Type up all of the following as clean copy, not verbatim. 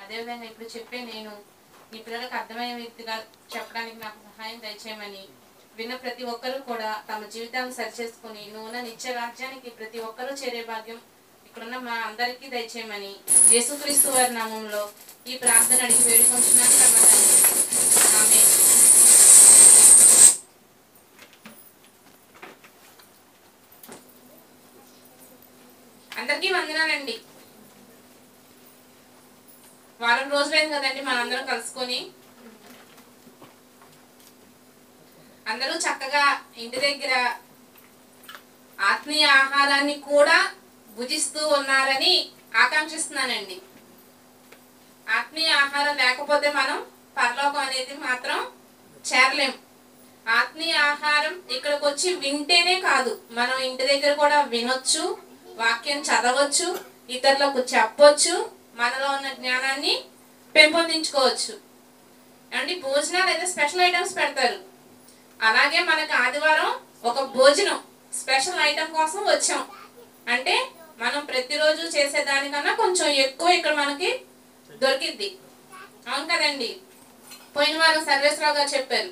అదేవిధంగా ఇప్పుడు చెప్పే నేను ఈ పిల్లలకు అర్థమయ్యే వ్యక్తిగా చెప్పడానికి నాకు సహాయం దయచేయమని విన్న ప్రతి ఒక్కరూ కూడా తమ జీవితాన్ని సరిచేసుకుని నువ్వున్న నిత్య రాజ్యానికి ప్రతి ఒక్కరూ చేరే భాగ్యం ఇక్కడున్న మా అందరికీ దయచేయమని యేసుక్రీస్తు వారి నామంలో ఈ ప్రార్థన అడిగి వేడుకుంటున్నాను కర్మని. ఆమేన్. అందరికీ వందనాలండి. వారం రోజులైంది కదండి మనందరం కలుసుకొని. అందరూ చక్కగా ఇంటి దగ్గర ఆత్మీయ ఆహారాన్ని కూడా భుజిస్తూ ఉన్నారని ఆకాంక్షిస్తున్నానండి. ఆత్మీయ ఆహారం లేకపోతే మనం పరలోకం అనేది మాత్రం చేరలేం. ఆత్మీయ ఆహారం ఇక్కడికి వచ్చి వింటేనే కాదు, మనం ఇంటి దగ్గర కూడా వినొచ్చు, వాక్యం చదవచ్చు, ఇతరులకు చెప్పొచ్చు, మనలో ఉన్న జ్ఞానాన్ని పెంపొందించుకోవచ్చు. అండి భోజనాలు అయితే స్పెషల్ ఐటమ్స్ పెడతారు. అలాగే మనకు ఆదివారం ఒక భోజనం స్పెషల్ ఐటమ్ కోసం వచ్చాం అంటే మనం ప్రతిరోజు చేసేదానికన్నా కొంచెం ఎక్కువ ఇక్కడ మనకి దొరికిద్ది. అవును కదండి. పోయిన వారం సర్వేశ్వరరావు గారు చెప్పారు,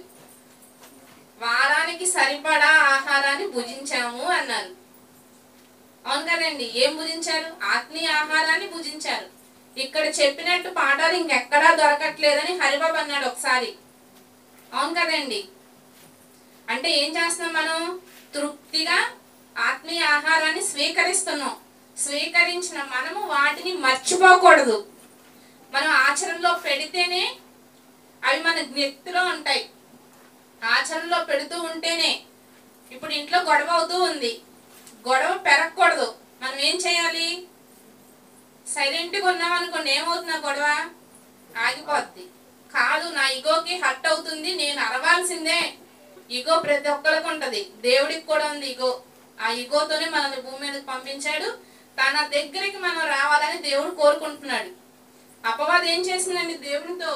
వారానికి సరిపడా ఆహారాన్ని భుజించాము అన్నారు. అవును కదండి. ఏం భుజించారు? ఆత్మీయ ఆహారాన్ని భుజించారు. ఇక్కడ చెప్పినట్టు పాఠాలు ఇంకెక్కడా దొరకట్లేదని హరిబాబు అన్నాడు ఒకసారి. అవును కదండి. అంటే ఏం చేస్తున్నాం? మనం తృప్తిగా ఆత్మీయ ఆహారాన్ని స్వీకరిస్తున్నాం. స్వీకరించిన మనము వాటిని మర్చిపోకూడదు. మనం ఆచరణలో పెడితేనే అవి మన జ్ఞప్తిలో ఉంటాయి. ఆచరణలో పెడుతూ ఉంటేనే. ఇప్పుడు ఇంట్లో గొడవ అవుతూ ఉంది, గొడవ పెరగకూడదు. మనం ఏం చేయాలి? సైలెంట్గా ఉన్నాం అనుకోండి, ఏమవుతుంది? గొడవ ఆగిపోద్ది. కాదు, నా ఈగోకి హర్ట్ అవుతుంది, నేను అరవాల్సిందే. ఈగో ప్రతి ఒక్కరికి ఉంటది, దేవుడికి కూడా ఉంది ఈగో. ఆ ఈగోతోనే మనల్ని భూమి మీదకి పంపించాడు. తన దగ్గరికి మనం రావాలని దేవుడు కోరుకుంటున్నాడు. అపవాదం ఏం చేసిందండి? దేవునితో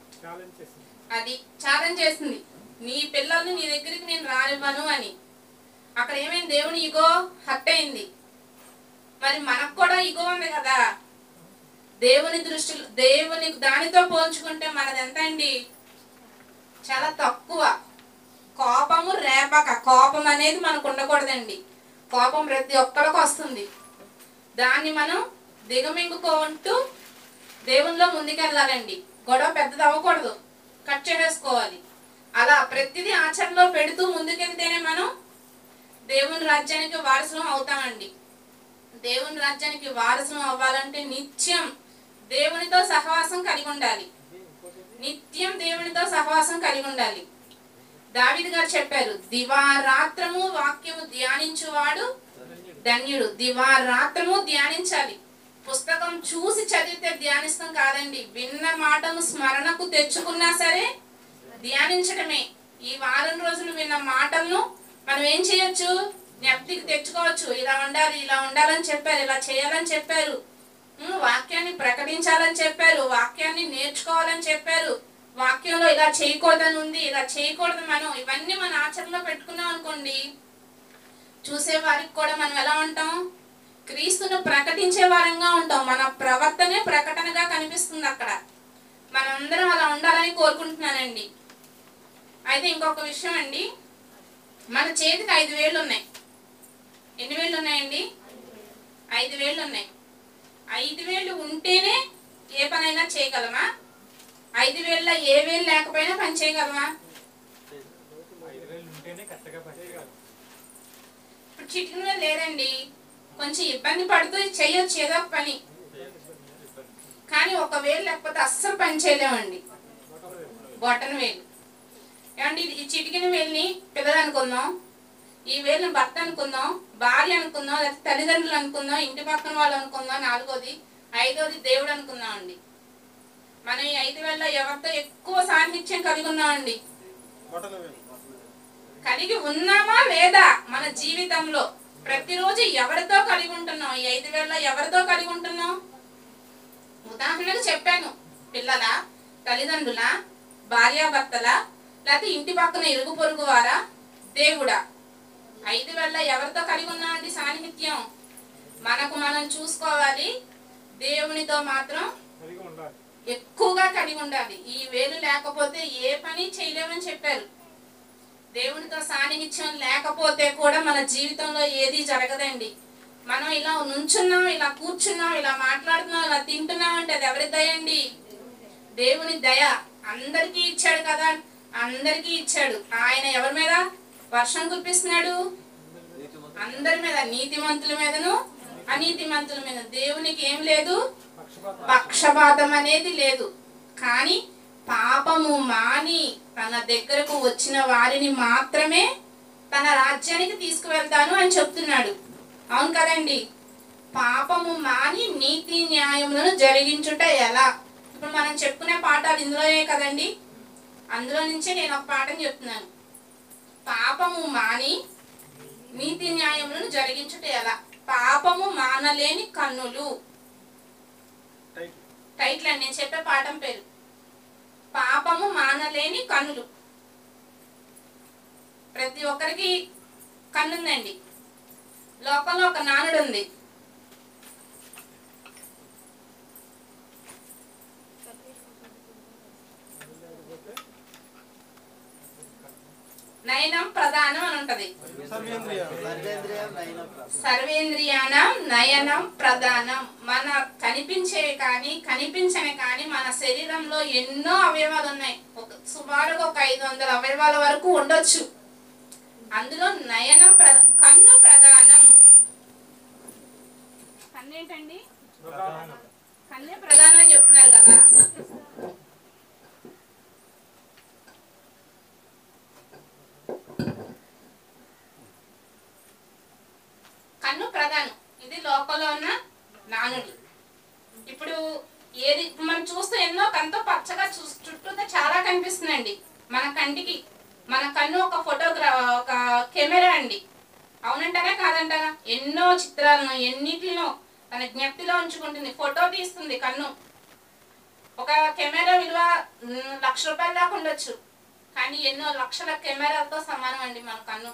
అది ఛాలెంజ్ చేసింది, నీ పిల్లల్ని నీ దగ్గరికి నేను రానివ్వను అని. అక్కడ ఏమైంది? దేవుని ఈగో హర్ట్ అయింది. మరి మనకు కూడా ఈగో ఉంది కదా. దేవుని దృష్టిలో, దేవుని దానితో పోల్చుకుంటే మనది ఎంత అండి? చాలా తక్కువ. కోపము రేపక, కోపం అనేది మనకు ఉండకూడదండి. కోపం ప్రతి ఒక్కరికి వస్తుంది. దాన్ని మనం దిగమింగుకుంటూ దేవునిలో ముందుకెళ్ళాలండి. గొడవ పెద్దది అవ్వకూడదు, కట్ చేసేసుకోవాలి. అలా ప్రతిదీ ఆచరణలో పెడుతూ ముందుకెళ్తేనే మనం దేవుని రాజ్యానికి వారసులం అవుతామండి. దేవుని రాజ్యానికి వారసులం అవ్వాలంటే నిత్యం దేవునితో సహవాసం కలిగి ఉండాలి. నిత్యం దేవునితో సహవాసం కలిగి ఉండాలి. దావీదు గారు చెప్పారు, దివారాత్రము వాక్యము ధ్యానించువాడు ధన్యుడు. దివారాత్రము ధ్యానించాలి. పుస్తకం చూసి చదివితే ధ్యానిస్తాం కాదండి, విన్న మాటను స్మరణకు తెచ్చుకున్నా సరే ధ్యానించడమే. ఈ వారం రోజులు విన్న మాటలను మనం ఏం చేయొచ్చు? జ్ఞప్తికి తెచ్చుకోవచ్చు. ఇలా ఉండాలి, ఇలా ఉండాలని చెప్పారు, ఇలా చేయాలని చెప్పారు, వాక్యాన్ని ప్రకటించాలని చెప్పారు, వాక్యాన్ని నేర్చుకోవాలని చెప్పారు, వాక్యంలో ఇలా చేయకూడదని ఉంది, ఇలా చేయకూడదు. మనం ఇవన్నీ మన ఆచరణలో పెట్టుకున్నాం అనుకోండి, చూసే వారికి కూడా మనం ఎలా ఉంటాం? క్రీస్తును ప్రకటించే వారంగా ఉంటాం. మన ప్రవర్తనే ప్రకటనగా కనిపిస్తుంది అక్కడ. మనందరం అలా ఉండాలని కోరుకుంటున్నానండి. అయితే ఇంకొక విషయం అండి, మన చేతికి 5 వేళ్ళు ఉన్నాయి. ఎన్ని వేళ్ళు ఉన్నాయండి? 5 వేళ్ళు ఉన్నాయి. 5 వేళ్ళు ఉంటేనే ఏ పనైనా చేయగలమా? 5 వేళ్ళ ఏ వేలు లేకపోయినా పని చేయగలమా? ఇప్పుడు చిటికిన వేలు లేదండి, కొంచెం ఇబ్బంది పడుతూ చేయొచ్చు ఏదో ఒక పని. కానీ ఒక వేలు లేకపోతే అస్సలు పని చేయలేమండి. బొటన వేలు ఏమండి, ఈ చిటికిన వేలుని పిల్లలు అనుకుందాం, ఈ వేలుని భర్త అనుకుందాం, భార్య అనుకుందాం, లేకపోతే తల్లిదండ్రులు అనుకుందాం, ఇంటి పక్కన వాళ్ళు అనుకుందాం, 4వది, 5వది దేవుడు అనుకుందాం అండి. మనం ఈ 5 వేళ్ళలో ఎవరితో ఎక్కువ సాన్నిధ్యం కలిగి ఉన్నామండి? కలిగి ఉన్నామా లేదా? మన జీవితంలో ప్రతిరోజు ఎవరితో కలిగి ఉంటున్నాం? ఈ 5 వేళ్ళలో ఎవరితో కలిగి ఉంటున్నాం? ఉదాహరణకు చెప్పాను, పిల్లల, తల్లిదండ్రుల, భార్యాభర్తల, లేకపోతే ఇంటి పక్కన ఇరుగు పొరుగు వారా, దేవుడా? 5 వేళ్ళలో ఎవరితో కలిగి ఉన్నామండి సాన్నిహిత్యం? మనకు మనం చూసుకోవాలి, దేవునితో మాత్రం ఎక్కువగా కలిగి ఉండాలి. ఈ వేలు లేకపోతే ఏ పని చేయలేమని చెప్పారు. దేవునితో సాన్నిహిత్యం లేకపోతే కూడా మన జీవితంలో ఏది జరగదండి. మనం ఇలా నుంచున్నాం, ఇలా కూర్చున్నాం, ఇలా మాట్లాడుతున్నాం, ఇలా తింటున్నాం అంటే అది ఎవరి దయ అండి? దేవుని దయ. అందరికీ ఇచ్చాడు కదా, అందరికీ ఇచ్చాడు. ఆయన ఎవరి మీద వర్షం కురిపిస్తున్నాడు? అందరి మీద, నీతిమంతుల మీదను అనీతిమంతుల మీద. దేవునికి ఏం లేదు, పక్షపాతం అనేది లేదు. కానీ పాపము మాని తన దగ్గరకు వచ్చిన వారిని మాత్రమే తన రాజ్యానికి తీసుకువెళ్తాను అని చెప్తున్నాడు. అవును కదండి? పాపము మాని నీతి న్యాయములను జరిగించుట ఎలా? ఇప్పుడు మనం చెప్పుకునే పాఠాలు ఇందులోనే కదండి. అందులో నుంచే నేను ఒక పాఠం చెప్తున్నాను. పాపము మాని నీతి న్యాయములను జరిగించుట ఎలా? పాపము మానలేని కన్నులు. టైటిల్ అండి, నేను చెప్పే పాఠం పేరు పాపము మానలేని కన్నులు. ప్రతి ఒక్కరికి కన్నుందండి. లోకంలో ఒక నానుడు ఉంది. నయనం ప్రధానం అని ఉంటది. సర్వేంద్రియానం నయనం ప్రధానం. మన కనిపించేవి కానీ కనిపించని కానీ మన శరీరంలో ఎన్నో అవయవాలు ఉన్నాయి. సుమారుగా ఒక 500 అవయవాల వరకు ఉండొచ్చు. అందులో నయనం కన్ను ప్రధానం. కన్నేంటండి? కన్నే ప్రధానం అని చెప్తున్నారు కదా. కన్ను ప్రధానం. ఇది లోకంలో ఉన్న నానుడి. ఇప్పుడు ఏది మనం చూస్తే ఎన్నో కన్నుతో పచ్చగా చుట్టూతో చాలా కనిపిస్తుందండి మన కంటికి. మన కన్ను ఒక ఒక కెమెరా అండి. అవునంటారా కాదంటారా? ఎన్నో చిత్రాలను ఎన్నిటినో తన జ్ఞప్తిలో ఉంచుకుంటుంది. ఫోటో తీస్తుంది కన్ను. ఒక కెమెరా విలువ 1,00,000 రూపాయల దాకా ఉండొచ్చు. కానీ ఎన్నో లక్షల కెమెరాలతో సమానం అండి మన కన్ను.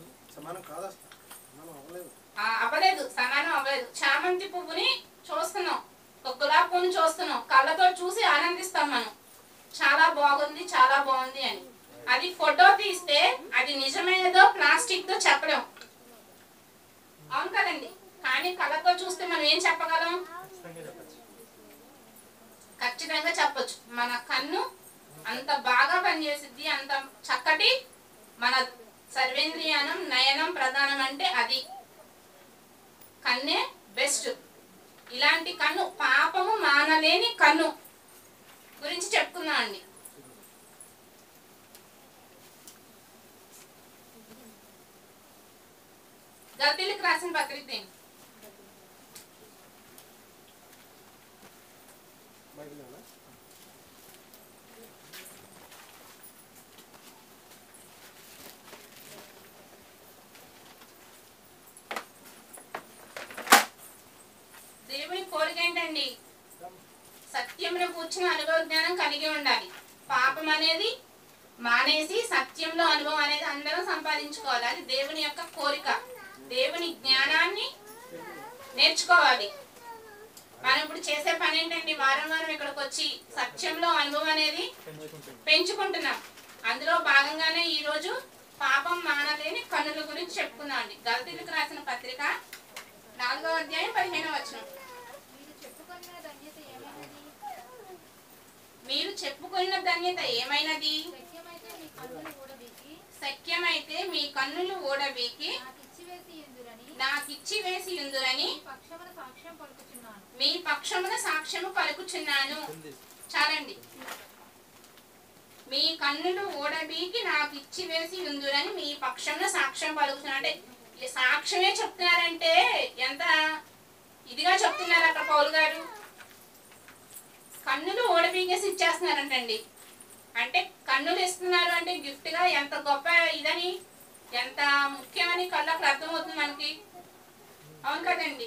అవ్వలేదు, సమానం అవ్వలేదు. చామంతి పువ్వుని చూస్తున్నాం, ఒక గులాబీ పువ్వుని చూస్తున్నాం, కళ్ళతో చూసి ఆనందిస్తాం మనం. చాలా బాగుంది, చాలా బాగుంది అని. అది ఫోటో తీస్తే అది నిజమైనదో ప్లాస్టిక్ తో చెప్పలేం. అవును కదండి? కానీ కళ్ళతో చూస్తే మనం ఏం చెప్పగలం? ఖచ్చితంగా చెప్పొచ్చు. మన కన్ను అంత బాగా పనిచేసిద్ది. అంత చక్కటి మన సర్వేంద్రియానం నయనం ప్రధానం అంటే అది కన్నే బెస్ట్. ఇలాంటి కన్ను, పాపము మానలేని కన్ను గురించి చెప్పుకుందాం అండి. గల్తీలకు రాసిన పత్రిక దేని? దేవుని కోరిక ఏంటండి? సత్యంలో కూర్చుని అనుభవ జ్ఞానం కలిగి ఉండాలి. పాపం అనేది మానేసి సత్యంలో అనుభవం అనేది అందరం సంపాదించుకోవాలి. అది దేవుని యొక్క కోరిక. దేవుని జ్ఞానాన్ని నేర్చుకోవాలి. మనం ఇప్పుడు చేసే పని ఏంటండి? వారం వారం ఇక్కడికి వచ్చి సత్యంలో అనుభవం అనేది పెంచుకుంటున్నాం. అందులో భాగంగానే ఈరోజు పాపం మానలేని కన్నుల గురించి చెప్పుకుందాం అండి. గల్తీలకు రాసిన పత్రిక 4వ అధ్యాయం 15వ వచనం. మీరు చెప్పుకున్న ధన్యత ఏమైనది? సత్యమైతే మీ కన్నులు ఓడబీకి నాకిచ్చి వేసి ఉందురని మీ పక్షమున సాక్ష్యము పలుకుచున్నాను. చాలండి. మీ కన్నులు ఓడబీకి నాకు ఇచ్చి వేసి ఉందురని మీ పక్షమున సాక్ష్యం పలుకుతున్నా. అంటే సాక్ష్యమే చెప్తున్నారంటే ఎంత ఇదిగా చెప్తున్నారు అక్కడ పౌలు గారు. కన్నులు ఓడబీకేసి ఇచ్చేస్తున్నారంటండి. అంటే కన్నులు ఇస్తున్నారు అంటే గిఫ్ట్ గా ఎంత గొప్ప ఇదని, ఎంత ముఖ్యమని కళ్ళకు అర్థమవుతుంది మనకి. అవును కదండి?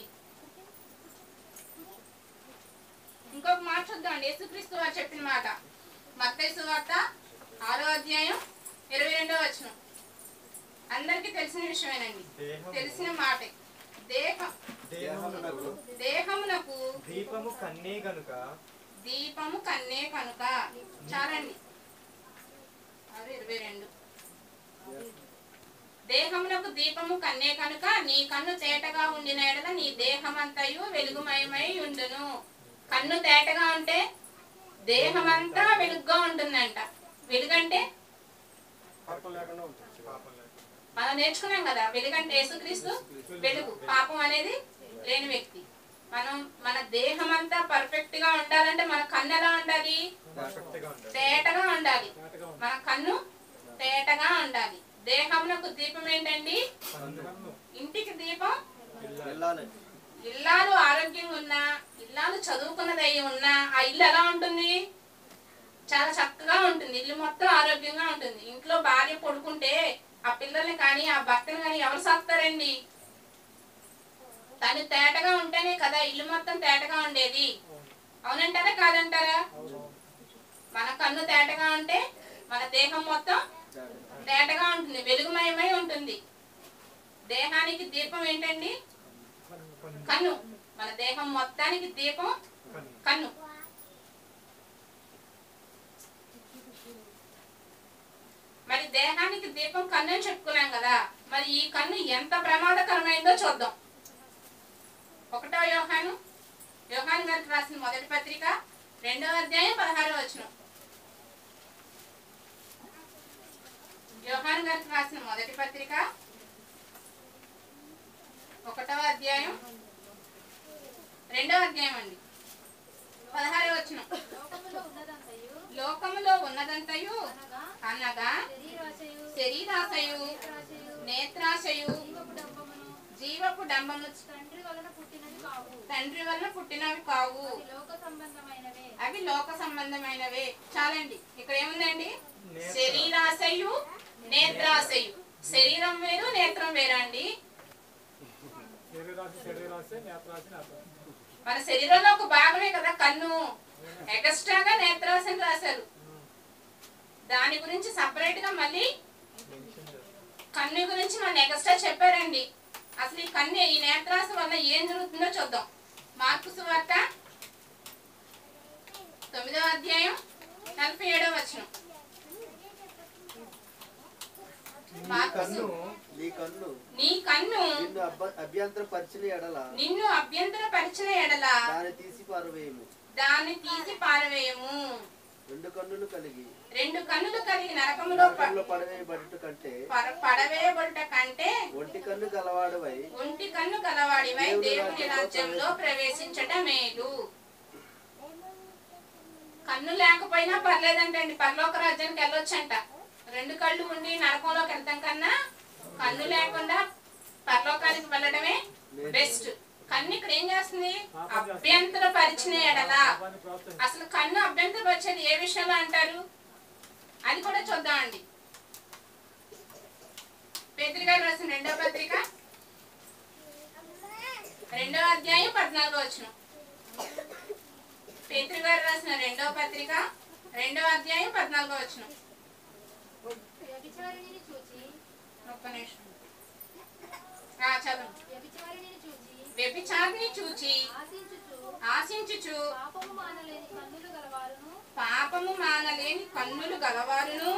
ఇంకొక మాట చూద్దామండి. యేసుక్రీస్తు వారు చెప్పిన మాట మత్తయి సువార్త 6వ అధ్యాయం 22వ వచనం. అందరికీ తెలిసిన విషయమేనండి, తెలిసిన మాటే. దేహమునకు దీపము కన్నే గనుక దీపము కన్నే కనుక. చాలండి. 22. దేహమునకు దీపము కన్నే కనుక నీ కన్ను తేటగా ఉండిన ఎడల నీ దేహమంతయు వెలుగుమయమై ఉండును. కన్ను తేటగా ఉంటే దేహమంతా వెలుగుగా ఉంటుందంట. వెలుగంటే మనం నేర్చుకున్నాం కదా, వెలుగంటే యేసుక్రీస్తు వెలుగు, పాపం అనేది లేని వ్యక్తి. మన దేహం అంతా పర్ఫెక్ట్ గా ఉండాలంటే మన కన్ను ఎలా ఉండాలి? తేటగా ఉండాలి. మన కన్ను తేటగా ఉండాలి. దేహమునకు దీపం ఏంటండి? ఇంటికి దీపం ఇల్లాలు ఆరోగ్యంగా ఉన్నా, ఇల్లాలు చదువుకున్నది అయి ఉన్నా ఆ ఇల్లు ఎలా ఉంటుంది? చాలా చక్కగా ఉంటుంది. ఇల్లు మొత్తం ఆరోగ్యంగా ఉంటుంది. ఇంట్లో భార్య పడుకుంటే ఆ పిల్లల్ని కానీ ఆ భర్తను కానీ ఎవరు సాకుతారండి? తను తేటగా ఉంటేనే కదా ఇల్లు మొత్తం తేటగా ఉండేది. అవునంటారా కాదంటారా? మన కన్ను తేటగా ఉంటే మన దేహం మొత్తం తేటగా ఉంటుంది, వెలుగుమయమై ఉంటుంది. దేహానికి దీపం ఏంటండి? కన్ను. మన దేహం మొత్తానికి దీపం కన్ను. మరి దేహానికి దీపం కన్ను అని చెప్పుకున్నాం కదా, మరి ఈ కన్ను ఎంత ప్రమాదకరమైందో చూద్దాం. 1వ యోహాను గారికి రాసిన మొదటి పత్రిక 2వ అధ్యాయం 16వ వచనం. యోహాను గారికి రాసిన మొదటి పత్రిక 1వ అధ్యాయం 2వ అధ్యాయం అండి, 16వ వచనం. లోకములో ఉన్నదంతయు అనగా శరీరాశయు, నేత్రాశయు, జీవపు డంబము తండ్రి వలన పుట్టినవి కావు, అవి లోక సంబంధమైనవే. చాలండి. ఇక్కడ ఏముందండి? శరీరాశయు, నేత్రాశయు. శరీరం వేరు, నేత్రం వేరా అండి? మన శరీరంలో ఒక భాగమే కదా కన్ను. ఎక్స్ట్రాగా నేత్రాశని రాశారు. దాని గురించి సపరేట్ గా మళ్ళీ కన్ను గురించి మన ఎక్స్ట్రా చెప్పారండి. అసలు ఈ కన్ను, ఈ నేత్రాశ వల్ల ఏం జరుగుతుందో చూద్దాం. మార్కు సువార్త 9వ అధ్యాయం 47వ వచనం. నీ కన్ను నిన్ను అభ్యంతరపరిచిన ఎడల దాన్ని తీసి పారవేయము. 2 కన్నులు కలిగి నరకములో పడవేయబడుట కంటే ఒంటి కన్ను గలవాడివై దేవుని రాజ్యంలో ప్రవేశించట మేలు. కన్ను లేకపోయినా పర్లేదంటండి, పరలోక రాజ్యానికి వెళ్ళొచ్చంట. 2 కళ్ళు ఉండి నరకంలోకి వెళ్తాం కన్నా కన్ను లేకుండా పరలోకానికి వెళ్ళడమే బెస్ట్. కన్ను ఇక్కడ ఏం చేస్తుంది? అభ్యంతరపరిచిన ఎడల. అసలు కన్ను అభ్యంతరపరిచేది ఏ విషయంలో అంటారు? అది కూడా చూద్దామండి. పేతురు గారు రాసిన 2వ పత్రిక 2వ అధ్యాయం 14వ వచనం. పేతురు గారు రాసిన 2వ పత్రిక 2వ అధ్యాయం 14వ వచనం. ఒక్క నిమిషం. చదువు. వ్యభిచారిని చూచి ఆశించుచు పాపము మానలేని కన్నులు గలవారును.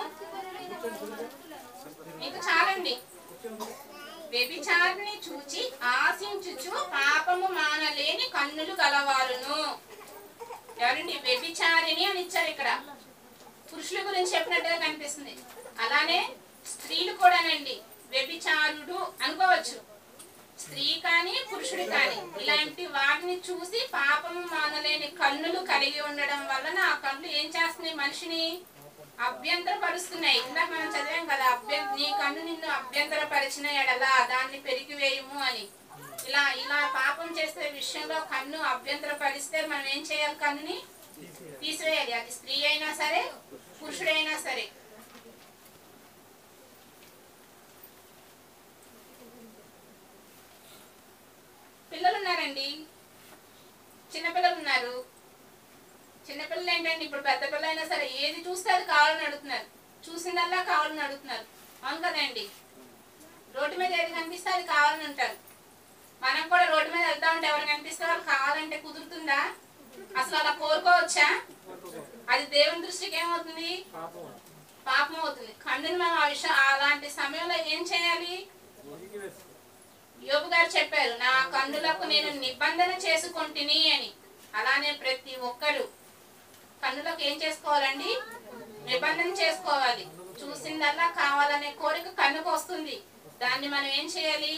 ఇంకా చాలండి. వ్యభిచారిని చూచి ఆశించుచు పాపము మానలేని కన్నులు గలవారును. ఎవరండి? వ్యభిచారిని అని ఇచ్చారు ఇక్కడ. పురుషుల గురించి చెప్పినట్టుగా కనిపిస్తుంది. అలానే స్త్రీలు కూడానండి వ్యభిచారుడు అనుకోవచ్చు. స్త్రీ కానీ పురుషుడు కానీ ఇలాంటి వారిని చూసి పాపము మానలేని కన్నులు కలిగి ఉండడం వలన ఆ కన్నులు ఏం చేస్తున్నాయి? మనిషిని అభ్యంతరపరుస్తున్నాయి. ఇందాక మనం చదివాం కదా, నీ కన్ను నిన్ను అభ్యంతరపరిచిన ఎడల దాన్ని పెరిగివేయము అని. ఇలా పాపం చేసే విషయంలో కన్ను అభ్యంతరపరిస్తే మనం ఏం చేయాలి? కన్నుని తీసివేయాలి. అది స్త్రీ అయినా సరే పురుషుడైనా సరే. పిల్లలు ఉన్నారండి, చిన్నపిల్లలు ఉన్నారు. చిన్నపిల్లలు ఏంటండి, ఇప్పుడు పెద్ద పిల్లలైనా సరే ఏది చూస్తే అది కావాలని అడుగుతున్నారు. చూసిందల్లా కావాలని అడుగుతున్నారు. అవును కదండి? రోడ్డు మీద ఏది కనిపిస్తే అది కావాలని అంటారు. మనం కూడా రోడ్డు మీద వెళ్తా ఉంటే ఎవరు కనిపిస్తే వాళ్ళు కావాలంటే కుదురుతుందా? అసలు అలా కోరుకోవచ్చా? అది దేవుని దృష్టికి ఏమవుతుంది? పాపం అవుతుంది. కన్నుని మనం ఆ విషయం అలాంటి సమయంలో ఏం చేయాలి? యోబు గారు చెప్పారు, నా కన్నులకు నేను నిబంధన చేసుకొంటిని అని. అలానే ప్రతి ఒక్కరు కన్నులకు ఏం చేసుకోవాలండి? నిబంధన చేసుకోవాలి. చూసిందల్లా కావాలనే కోరిక కన్నుకు వస్తుంది. దాన్ని మనం ఏం చేయాలి?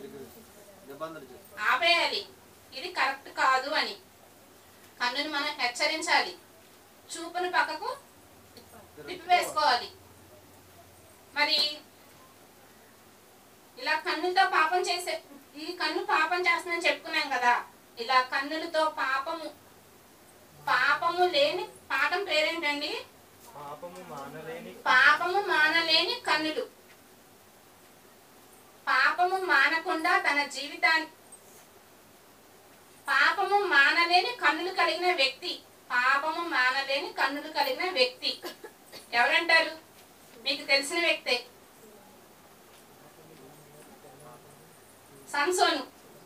ఆపేయాలి. ఇది కరెక్ట్ కాదు అని కన్నుని మనం హెచ్చరించాలి. చూపును పక్కకు తిప్పివేసుకోవాలి. మరి ఇలా కన్నులతో పాపం చేసే, ఈ కన్ను పాపం చేస్తుందని చెప్పుకున్నాం కదా. ఇలా కన్నులతో పాపము లేని పాఠం పేరేంటండి? పాపము మానలేని కన్నులు. పాపము మానకుండా తన జీవితాన్ని, పాపము మానలేని కన్నులు కలిగిన వ్యక్తి, పాపము మానలేని కన్నులు కలిగిన వ్యక్తి ఎవరంటారు? మీకు తెలిసిన వ్యక్తే, సంసోను.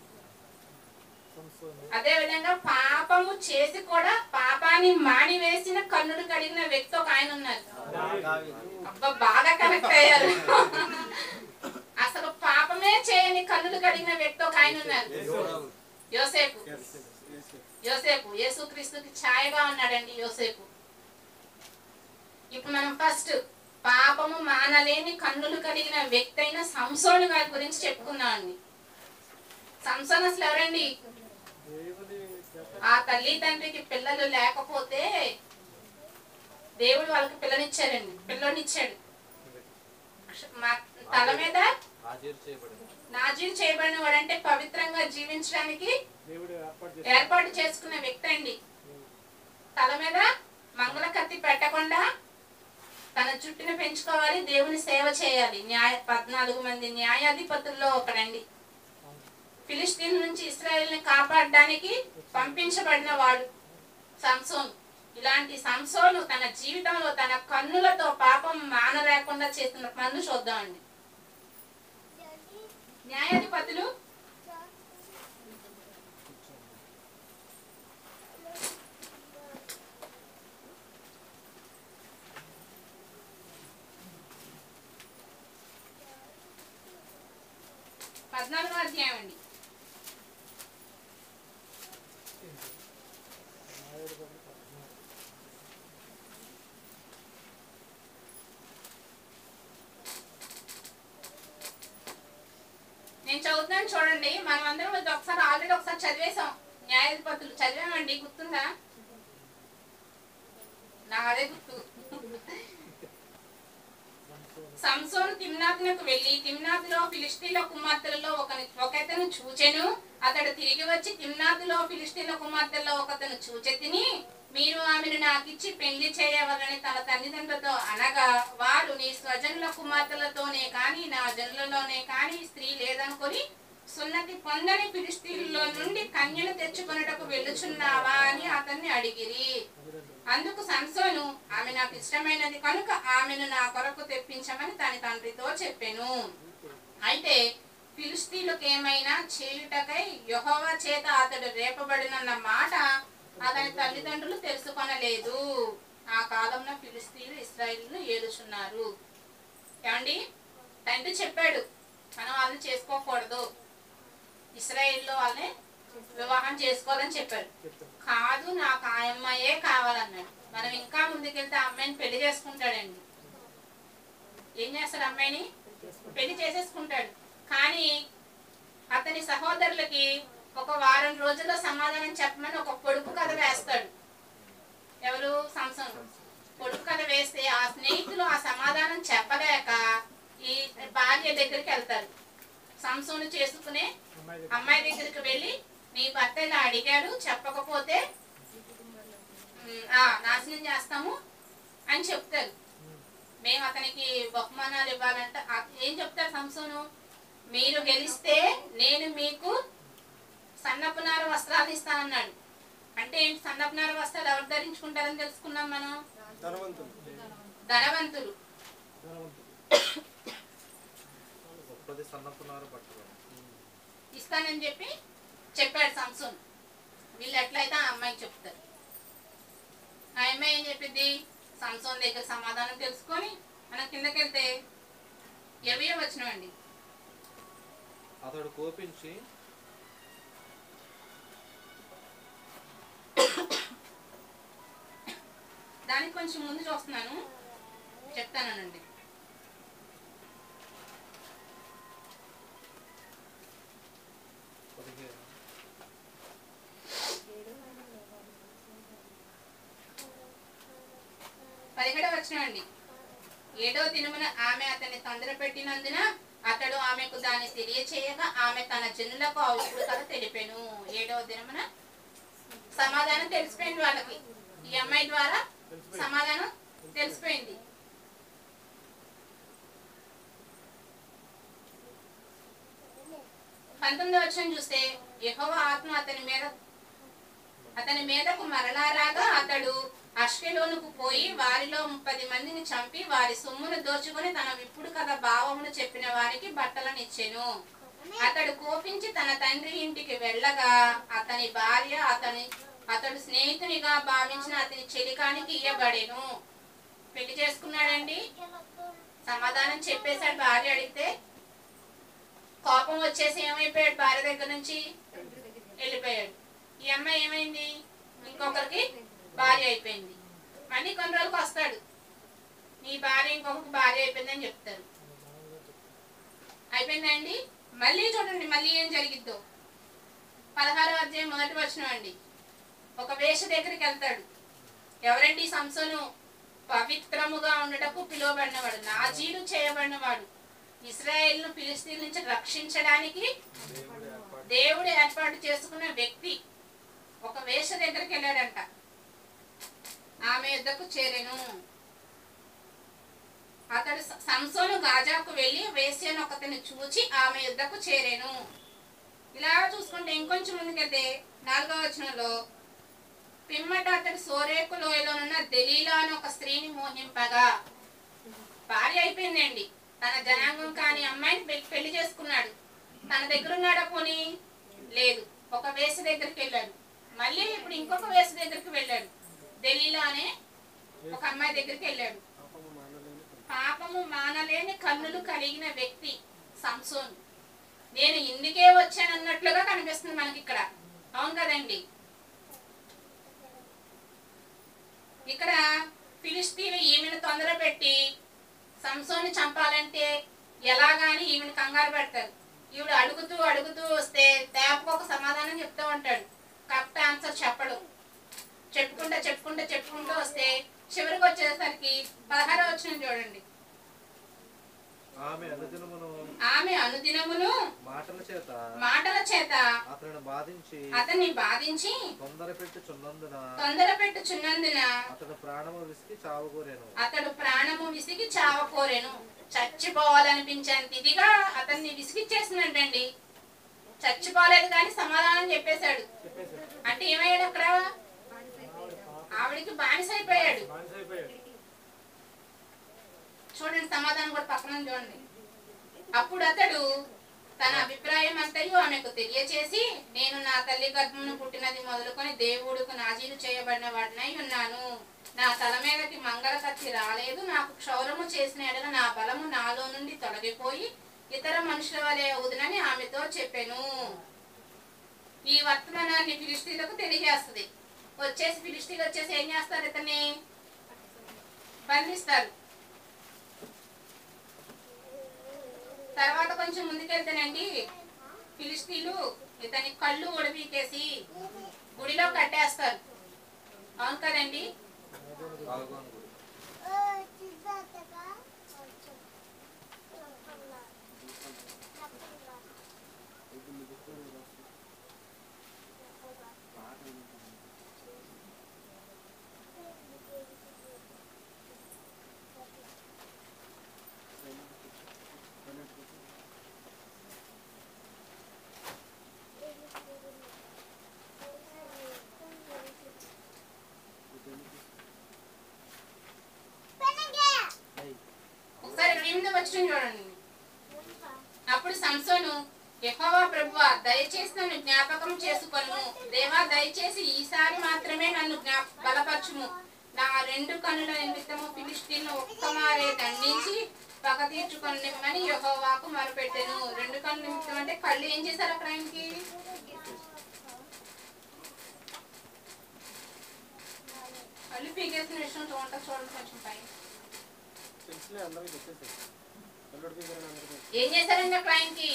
అదే విధంగా పాపము చేసి కూడా పాపాన్ని మానివేసిన కన్నులు కలిగిన వ్యక్తి ఒక ఆయన ఉన్నారు. అబ్బా, బాగా కనెక్ట్ అయ్యారు. అసలు పాపమే చేయని కన్నులు కలిగిన వ్యక్తి ఒక ఆయన ఉన్నారు. యోసేపు. యోసేపు యేసుక్రీస్తుకి ఛాయగా ఉన్నాడండి యోసేపు. ఇప్పుడు మనం ఫస్ట్ పాపము మానలేని కన్నులు కలిగిన వ్యక్తి అయిన సంసోను గారి గురించి చెప్పుకుందామండి. సంసోను అసలు ఎవరండి? ఆ తల్లి తండ్రికి పిల్లలు లేకపోతే దేవుడు వాళ్ళకి పిల్లనిచ్చాడు. తల మీద నాజీరు చేయబడిన వాడంటే పవిత్రంగా జీవించడానికి ఏర్పాటు చేసుకున్న వ్యక్తి అండి. తల మీద మంగళ కత్తి పెట్టకుండా తన జుట్టును పెంచుకోవాలి, దేవుని సేవ చేయాలి. 14 మంది న్యాయాధిపతుల్లో ఒకడండి. ఫిలిస్తీన్ నుంచి ఇశ్రాయేలుని కాపాడడానికి పంపించబడిన వాడు సంసోను. ఇలాంటి సంసోను తన జీవితంలో తన కన్నులతో పాపం మానలేకుండా చేస్తున్న పనులు చూద్దామండి. న్యాయాధిపతులు 14వ అధ్యాయం అండి. నేను చదువుతాను చూడండి. మనం అందరం ఆల్రెడీ ఒకసారి చదివేశాం. న్యాయాధిపతులు చదివామండి, గుర్తుందా? నాకు అదే గుర్తు. సంసోను తిమ్నాతునకు వెళ్లి తిమ్నాతులో ఫిలిష్తీన్ల కుమార్తెలలో ఒకతను చూచెను. అతడు తిరిగి వచ్చి తిమ్నాతులో ఫిలిష్తీన్ల కుమార్తెలలో ఒకతను చూచెతిని, మీరు ఆమెను నాకిచ్చి పెళ్లి చేయవలని తన తల్లిదండ్రులతో అనగా, వారు నీ స్వజనుల కుమార్తెలతోనే కాని నా జనులలోనే కాని స్త్రీ లేదనుకొని సున్నతి పొందని ఫిలిష్తీన్లో నుండి కన్యను తెచ్చుకొనుటకు వెళ్ళుచున్నావా అని అతన్ని అడిగిరి. అందుకు సంసోను, ఆమె నాకు ఇష్టమైనది కనుక ఆమెను నా కొరకు తెప్పించమని తన తండ్రితో చెప్పెను. అయితే ఫిలిష్తీయులకు ఏమైనా చేయుటకై యెహోవా చేత అతడు రేపబడినన్న మాట అతని తల్లిదండ్రులు తెలుసుకొనలేదు. ఆ కాలంలో ఫిలిష్తీయులు ఇశ్రాయేలును ఏలుచున్నారు. ఏమండి, తండ్రి చెప్పాడు మనం వాళ్ళని చేసుకోకూడదు, ఇశ్రాయేల్లో వాళ్ళని వివాహం చేసుకోవాలని చెప్పారు. కాదు, నాకు ఆ అమ్మాయే కావాలన్నాడు. మనం ఇంకా ముందుకెళ్తే ఆ అమ్మాయిని పెళ్లి చేసుకుంటాడండి. ఏం చేస్తాడు? అమ్మాయిని పెళ్లి చేసేసుకుంటాడు. కానీ అతని సహోదరులకి ఒక వారం రోజుల్లో సమాధానం చెప్పమని ఒక పొడుపు కథ వేస్తాడు. ఎవరు? సంసోను. పొడుపు కథ వేస్తే ఆ స్నేహితులు ఆ సమాధానం చెప్పలేక ఈ భార్య దగ్గరికి వెళ్తారు. సంసోను చేసుకునే అమ్మాయి దగ్గరికి వెళ్ళి, నీ భర్త ఇలా అడిగాడు, చెప్పకపోతే నాశనం చేస్తాము అని చెప్తారు. మేము అతనికి బహుమానాలు ఇవ్వాలంట. ఏం చెప్తారు సంసోను? మీరు గెలిస్తే నేను మీకు సన్నపునార వస్త్రాలు ఇస్తానన్నాడు. అంటే ఏంటి? సన్నపునార వస్త్రాలు ఎవరు ధరించుకుంటారని తెలుసుకున్నాం మనం. ధనవంతులు. ఇస్తానని చెప్పాడు సంసోను. వీళ్ళు ఎట్లయితే ఆ అమ్మాయికి చెప్తారు. ఆ అమ్మాయి ఏం చెప్పింది? సంసోన్ దగ్గర సమాధానం తెలుసుకొని మనం కిందకి వెళ్తే 20వ వచనం అండి. అతడు కోపించి దానికి కొంచెం ముందు చూస్తున్నాను, చెప్తానండి. పదిహేడవ వచనం అండి. 7వ దినమున ఆమె అతన్ని తొందర పెట్టినందున అతడు ఆమెకు దాన్ని తెలియచేయగా ఆమె తన జనులకు ఇప్పుడు కథ తెలిపాను. 7వ దినమున సమాధానం తెలిసిపోయింది వాళ్ళకి. ఈ అమ్మాయి ద్వారా సమాధానం తెలిసిపోయింది. పంతొమ్మిదవ వచనం చూస్తే యెహోవా ఆత్మ అతని మీదకు మరలా రాగా అతడు అష్కెలోనుకు పోయి వారిలో 30 మందిని చంపి వారి సొమ్మును దోచుకొని తన విప్పుడు కథ భావమును చెప్పిన వారికి బట్టలనిచ్చెను. అతడు కోపించి తన తండ్రి ఇంటికి వెళ్ళగా అతని భార్య అతడు స్నేహితునిగా భావించిన అతని చెలికానికి ఇయ్యబడెను. పెళ్లి చేసుకున్నాడండి, సమాధానం చెప్పేశాడు. భార్య అడిగితే కోపం వచ్చేసి ఏమైపోయాడు? భార్య దగ్గర నుంచి వెళ్ళిపోయాడు. ఈ అమ్మాయి ఏమైంది? ఇంకొకరికి భార్య అయిపోయింది. మళ్ళీ కొన్ని రోజులకు వస్తాడు, నీ భార్య ఇంకొకరికి భార్య అయిపోయిందని చెప్తారు. అయిపోయిందండి. మళ్ళీ చూడండి మళ్ళీ ఏం జరిగిద్దో. 16వ అధ్యాయం 1వ వచనం అండి. ఒక వేశ్య దగ్గరికి వెళ్తాడు. ఎవరండి? సంసోను పవిత్రముగా ఉండటకు పిలువబడినవాడు, నాజీరు చేయబడినవాడు, ఇశ్రాయేలును ఫిలిష్తీయుల నుంచి రక్షించడానికి దేవుడు ఏర్పాటు చేసుకున్న వ్యక్తి. ఒక వేశ్య దగ్గరికి వెళ్ళాడంట. ఆమె యుద్ధకు చేరెను. అతడు సంసోను గాజాకు వెళ్ళి వేశ్యను ఒకతని చూచి ఆమె యుద్ధకు చేరెను. ఇలా చూసుకుంటే ఇంకొంచెం ముందుకెళ్తే 4వ వచనంలో పిమ్మట అతడు సోరేకు లోయలోనున్న దెలీలా అని ఒక స్త్రీని మోహింపగా, భార్య అయిపోయిందండి, తన జనాంగం కాని అమ్మాయిని పెళ్లి చేసుకున్నాడు. తన దగ్గర ఉన్నాడా? పోనీ లేదు. ఒక వేశ్య దగ్గరికి వెళ్ళాడు. మళ్ళీ ఇప్పుడు ఇంకొక వేశ్య దగ్గరికి వెళ్ళాడు. దెలీలా అనే ఒక అమ్మాయి దగ్గరికి వెళ్ళాడు. పాపము మానలేని కన్నులు కలిగిన వ్యక్తి సంసోను. నేను ఇందుకే వచ్చానన్నట్లుగా కనిపిస్తుంది మనకి ఇక్కడ. అవును కదండి. ఇక్కడ ఫిలిష్తీయులు ఈమెను తొందర పెట్టి సంసోను చంపాలంటే ఎలాగాని ఈమెను కంగారు పెడతారు. ఈవిడ అడుగుతూ అడుగుతూ వస్తే తేపకు ఒక సమాధానం చెప్తూ ఉంటాడు. కరెక్ట్ ఆన్సర్ చెప్పడు. చెప్పుకుంటూ వస్తే చివరికి వచ్చేసరికి 16వ వచనం చూడండి. ఆమె అనుదినమును మాటల చేత అతన్ని బాధించి తొందర పెట్టుచున్నందున అతడు ప్రాణము విసిగి చావకోరెను. చచ్చిపోవాలనిపించేంత ఇదిగా అతన్ని విసిగిచ్చేసినట్టండి. చచ్చిపోలేదు కానీ సమాధానం చెప్పేశాడు. అంటే ఏమయ్యాడు? అక్కడ ఆవిడికి బానిస అయిపోయాడు. చూడండి సమాధానం కూడా పక్కన చూడండి. అప్పుడు అతడు తన అభిప్రాయం అంతయు ఆమెకు తెలియచేసి, నేను నా తల్లి గర్భమును పుట్టినది మొదలుకొని దేవుడుకు నాజీరు చేయబడిన వాడినై ఉన్నాను. నా తల మీదకి మంగళ కత్తి రాలేదు. నాకు క్షౌరము చేసిన ఎడల నా బలము నాలో నుండి తొలగిపోయి ఇతర మనుషుల వలె అవుదునని ఆమెతో చెప్పాను. ఈ వర్తమానాన్ని ఫిలిష్తీయులకు తెలియజేస్తుంది. ఫిలిష్తీయులు వచ్చేసి ఏం చేస్తారు? ఇతన్ని బంధిస్తారు. తర్వాత కొంచెం ముందుకెళ్తేనండి ఫిలిష్తీయులు ఇతని కళ్ళు ఒడిపీకేసి గుడిలో కట్టేస్తారు. అవును కదండి. చూడండి. అప్పుడు సంసోను, యెహోవా ప్రభువా, దయచేసి నన్ను జ్ఞాపకం చేసుకొనుము. దేవా, దయచేసి ఈసారి మాత్రమే నన్ను బలపరచుము. నా 2 కన్నుల నిమిత్తము ఫిలిష్తీయులను ఒక్కమారే దండించి పగ తీర్చుకొనిమ్మని యెహోవాకు మొరపెట్టెను. 2 కన్నుల నిమిత్తం అంటే కళ్ళు ఏం చేశారు అక్కడ ఆయనకి? కళ్ళు పీకేసిన విషయం చూడండి కొంచెం పైన. ఏం చేశారండి అక్కడ ఆయనకి?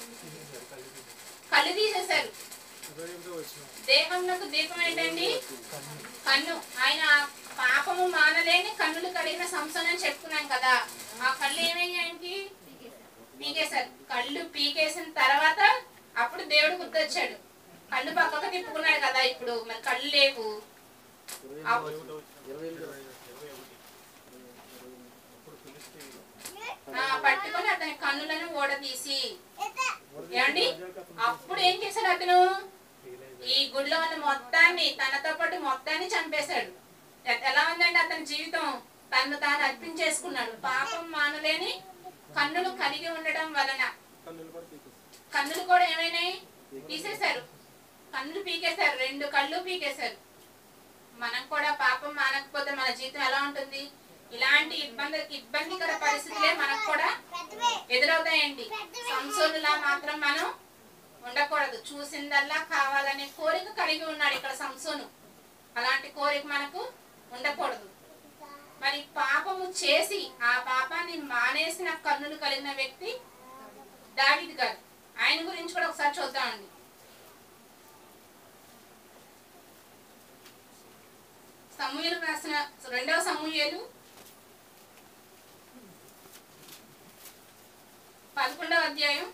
కళ్ళు తీసేశారు. దేహంలోకి దీపం ఏంటండి? కన్ను. ఆయన పాపము మానలేని కన్నులు కలిగిన సంసోను అని చెప్పుకున్నాం కదా. ఆ కళ్ళు ఏమయ్యాయి ఆయనకి? పీకేశారు. కళ్ళు పీకేసిన తర్వాత అప్పుడు దేవుడు గుర్తొచ్చాడు. కళ్ళు పక్కకు తిప్పుకున్నాడు కదా, ఇప్పుడు మరి కళ్ళు లేవు. పట్టుకొని అతని కన్నులను ఓడదీసి ఏమండి అప్పుడు ఏం చేశాడు అతను? ఈ గుడిలో ఉన్న మొత్తాన్ని, తనతో పాటు మొత్తాన్ని చంపేశాడు. ఎలా ఉందండి అతని జీవితం? తను తాను అర్పించేసుకున్నాడు. పాపం మానలేని కన్నులు కలిగి ఉండడం వలన కన్నులు కూడా ఏమైనాయి? తీసేశారు. కన్నులు పీకేశారు. 2 కళ్ళు పీకేశారు. మనం కూడా పాపం మానకపోతే మన జీవితం ఎలా ఉంటుంది? ఇలాంటి ఇబ్బందికర పరిస్థితులే మనకు కూడా ఎదురవుతాయండి. సంసోనులా మాత్రం మనం ఉండకూడదు. చూసిందల్లా కావాలనే కోరిక కలిగి ఉన్నాడు ఇక్కడ సంసోను. అలాంటి కోరిక మనకు ఉండకూడదు. మరి పాపము చేసి ఆ పాపాన్ని మానేసిన కన్నులు కలిగిన వ్యక్తి దావీదు గారు. ఆయన గురించి కూడా ఒకసారి చూద్దామండి. సమూయేలు రాసిన 2వ సమూయేలు 11వ అధ్యాయం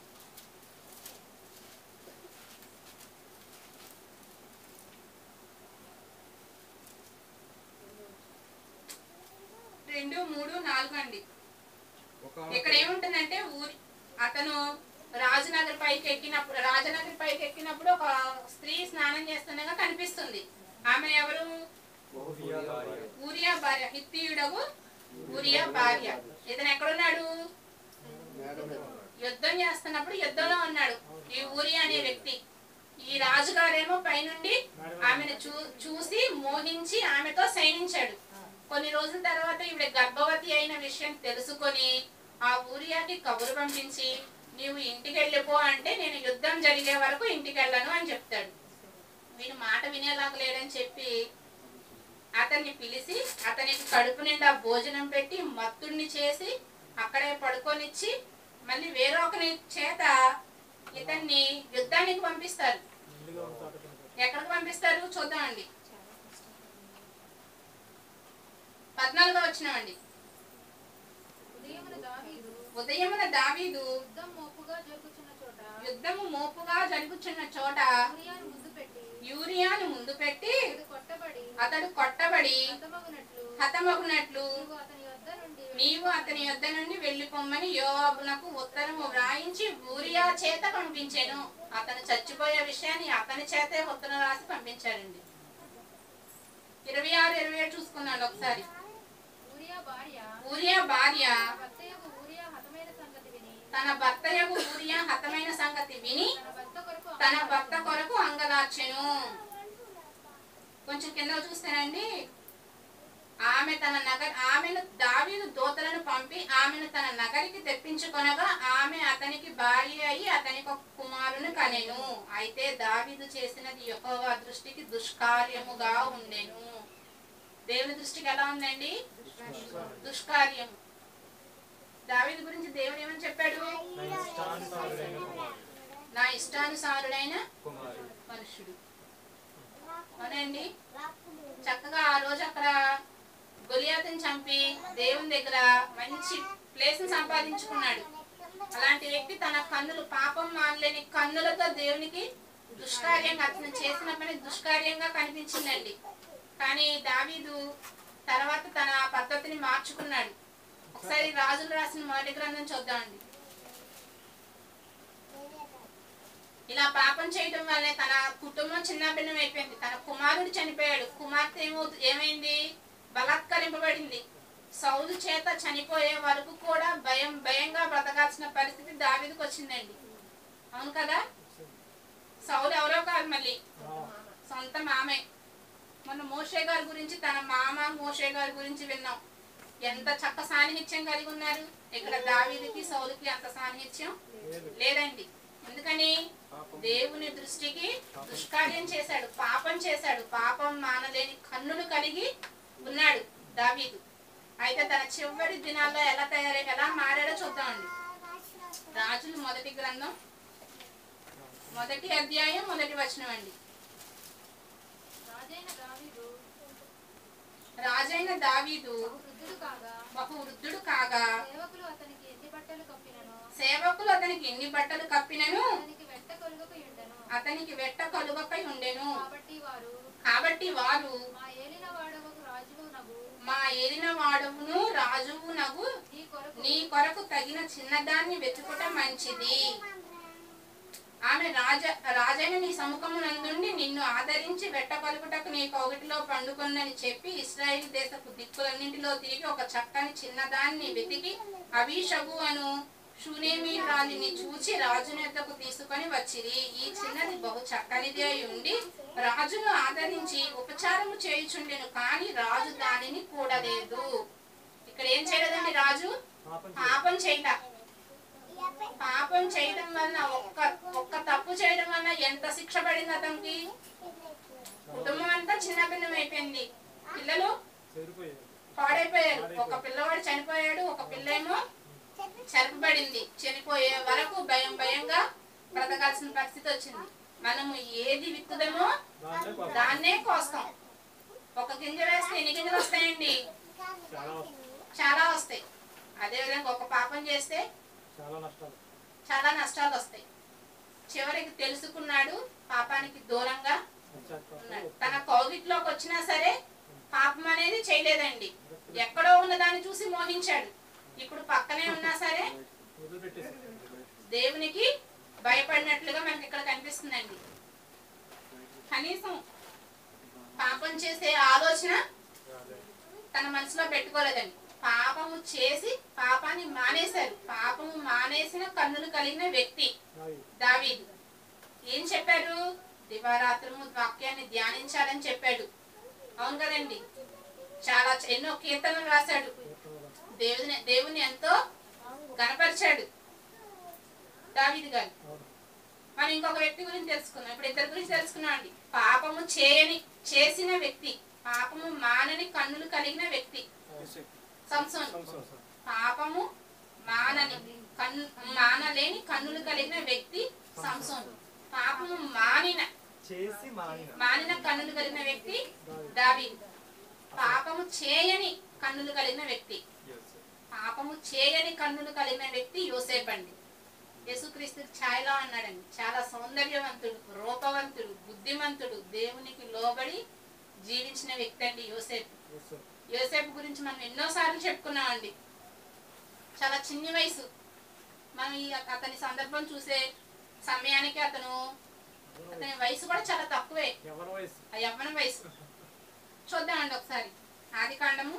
2, 3, 4 అండి. ఇక్కడ ఏముంటుందంటే అతను రాజనగర్ పైకి ఎక్కినప్పుడు ఒక స్త్రీ స్నానం చేస్తుండగా కనిపిస్తుంది. ఆమె ఎవరు? ఊరియా భార్య, హిత్తీయుడగు ఊరియా భార్య. ఇతను ఎక్కడున్నాడు? యుద్ధం చేస్తున్నప్పుడు యుద్ధంలో ఉన్నాడు ఈ ఊరియా అనే వ్యక్తి. ఈ రాజుగారేమో పైనుండి ఆమెను చూసి మోహించి ఆమెతో సైనించాడు. కొన్ని రోజుల తర్వాత ఈవిడ గర్భవతి అయిన విషయం తెలుసుకొని ఆ ఊరియాకి కబురు పంపించి, నీవు ఇంటికి వెళ్ళిపో అంటే నేను యుద్ధం జరిగే వరకు ఇంటికి వెళ్ళను అని చెప్తాడు. వీడు మాట వినేలాగా లేడని చెప్పి అతన్ని పిలిచి అతనికి కడుపు నిండా భోజనం పెట్టి మత్తుడిని చేసి అక్కడే పడుకొనిచ్చి మళ్ళీ వేరొకరి చేత ఇతన్ని యుద్ధానికి పంపిస్తారు. ఎక్కడికి పంపిస్తారు చూద్దామండి. 14వ వచనమండి. ఉదయమున దావీదు యుద్ధము మోపుగా జరుగుచున్న చోట యూరియాను ముందు పెట్టి అతడు కొట్టబడి హతమగునట్లు నీవు అతని యొద్ద నుండి వెళ్ళిపోమ్మని యోవాబునకు ఉత్తరము వ్రాయించి ఊరియా చేత పంపించాను. అతను చచ్చిపోయే విషయాన్ని అతని చేతే ఉత్తరం రాసి పంపించారండి. 26, 27 చూసుకున్నాడు ఒకసారి. ఊరియా భార్య తన భర్తయగు ఊరియా హతమైన సంగతి విని తన భర్త కొరకు అంగలార్చెను. కొంచెం కింద చూస్తానండి. ఆమెను దావీదు దూతలను పంపి ఆమెను తన నగరికి తెప్పించుకొనగా ఆమె అతనికి భార్య అయి అతనికి ఒక కుమారుని కనెను. అయితే దావీదు చేసినది యెహోవా దృష్టికి దుష్కార్యముగా ఉండెను. దేవుని దృష్టికి ఎలా ఉందండి? దుష్కార్యం. దావీదు గురించి దేవుడు ఏమని చెప్పాడు? నా ఇష్టానుసారుడైన మనుషుడు. అవునండి. చక్కగా ఆ రోజు అక్కడ గొలియాతుని చంపి దేవుని దగ్గర మంచి ప్లేస్ ని సంపాదించుకున్నాడు. అలాంటి వ్యక్తి తన కన్నులు, పాపం మానలేని కన్నులతో దేవునికి దుష్కార్యంగా, అతను చేసిన పని దుష్కార్యంగా కనిపించిందండి. కానీ దావీదు తర్వాత తన పద్ధతిని మార్చుకున్నాడు. ఒకసారి రాజులు రాసిన మొదటి గ్రంథం చూద్దామండి. ఇలా పాపం చేయడం వల్లే తన కుటుంబం చిన్నాభిన్నం అయిపోయింది. తన కుమారుడు చనిపోయాడు. కుమార్తె ఏమైంది? బలాత్కరింపబడింది. సౌలు చేత చనిపోయే వరకు కూడా భయంగా బ్రతకాల్సిన పరిస్థితి దావీదుకు వచ్చిందండి. అవును కదా? సౌలు ఎవరో కాదు, మళ్ళీ సొంత మామే. మన మోషే గారి గురించి, తన మామ మోషే గారి గురించి విన్నాం. ఎంత చక్క సాన్నిహిత్యం కలిగి ఉన్నారు. ఇక్కడ దావీదుకి సౌలుకి అంత సాన్నిహిత్యం లేదండి. ఎందుకని? దేవుని దృష్టికి దుష్కార్యం చేశాడు, పాపం చేశాడు. పాపం మానలేని కన్నులు కలిగి ఉన్నాడు దావీదు. అయితే తన చివరి దినాల్లో ఎలా మారాడో చూద్దామండి. రాజులు మొదటి గ్రంథం 1వ అధ్యాయం 1వ వచనం అండి. రాజైన దావీదు బహు వృద్ధుడు కాగా సేవకులు అతనికి ఎన్ని బట్టలు కప్పినను అతనికి వెట్ట కలుగకై ఉండెను. కాబట్టి వారు మా ఏలిన వాడవును రాజువునగు నీ కొరకు తగిన చిన్నదాన్ని వెతుకుట మంచిది. ఆమె రాజైన నీ సముఖమునందుండి నిన్ను ఆదరించి వెట్ట కలుగుటకు నీ కౌగిటిలో పండుకొందని చెప్పి ఇశ్రాయేలు దేశపు దిక్కులన్నింటిలో తిరిగి ఒక చక్కని చిన్నదాన్ని వెతికి అబీషగు అను షూనేమీ రాలిని చూచి రాజుని వద్దకు తీసుకొని వచ్చిరి. ఈ చిన్నది బహు చక్కనిది అయి ఉండి రాజును ఆదరించి ఉపచారము చేయుచుండెను, కానీ రాజు దానిని కూడలేదు. ఇక్కడ ఏం చేయలేదండి? రాజు పాపం చేయట. పాపం చేయడం వలన ఒక్క తప్పు చేయడం వలన ఎంత శిక్ష పడింది అతనికి? కుటుంబం అంతా చిన్నభిన్నం అయిపోయింది. పిల్లలు పాడైపోయారు. ఒక పిల్లవాడు చనిపోయాడు, ఒక పిల్లేమో చెరపబడింది. చనిపోయే వరకు భయంగా బ్రతకాల్సిన పరిస్థితి వచ్చింది. మనము ఏది విత్తుదమో దాన్నే కోస్తాం. ఒక గింజ వేస్తే ఎన్ని గింజలు వస్తాయండి? చాలా వస్తాయి. అదేవిధంగా ఒక పాపం చేస్తే చాలా నష్టాలు వస్తాయి. చివరికి తెలుసుకున్నాడు, పాపానికి దూరంగా ఉన్నాడు. తన కౌగిట్లోకి వచ్చినా సరే పాపం అనేది చేయలేదండి. ఎక్కడో ఉన్న దాన్ని చూసి మోహించాడు. ఇప్పుడు పక్కనే ఉన్నా సరే దేవునికి భయపడినట్లుగా మనకి ఇక్కడ కనిపిస్తుందండి. కనీసం పాపం చేసే ఆలోచన తన మనసులో పెట్టుకోలేదండి. పాపము చేసి పాపాన్ని మానేశారు. పాపము మానేసిన కన్నులు కలిగిన వ్యక్తి దావీదు. ఏం చెప్పారు? దివారాత్రము వాక్యాన్ని ధ్యానించాలని చెప్పాడు. అవును కదండి. ఎన్నో కీర్తనలు రాశాడు. దేవుని ఎంతో గణపరిచాడు దావీదు గారు. మనం ఇంకొక వ్యక్తి గురించి తెలుసుకున్నాం. ఇప్పుడు ఇద్దరి గురించి తెలుసుకున్నాం అండి. పాపము చేసిన వ్యక్తి, పాపము మానని కన్నులు కలిగిన వ్యక్తి సంసోను. పాపము మానలేని కన్నులు కలిగిన వ్యక్తి సంసోను. పాపము మానిన కన్నులు కలిగిన వ్యక్తి దావీదు. పాపము చేయని కన్నులు కలిగిన వ్యక్తి, యోసేపు అండి. యేసుక్రీస్తు ఛాయలో అన్నాడండి. చాలా సౌందర్యవంతుడు, రూపవంతుడు, బుద్ధిమంతుడు, దేవునికి లోబడి జీవించిన వ్యక్తి అండి యోసేపు. యోసేపు గురించి మనం ఎన్నోసార్లు చెప్పుకున్నామండి. చాలా చిన్ని వయసు. మనం అతని సందర్భం చూసే సమయానికి అతని వయసు కూడా చాలా తక్కువే, యవ్వన వయసు. చూద్దామండి ఒకసారి. ఆదికాండము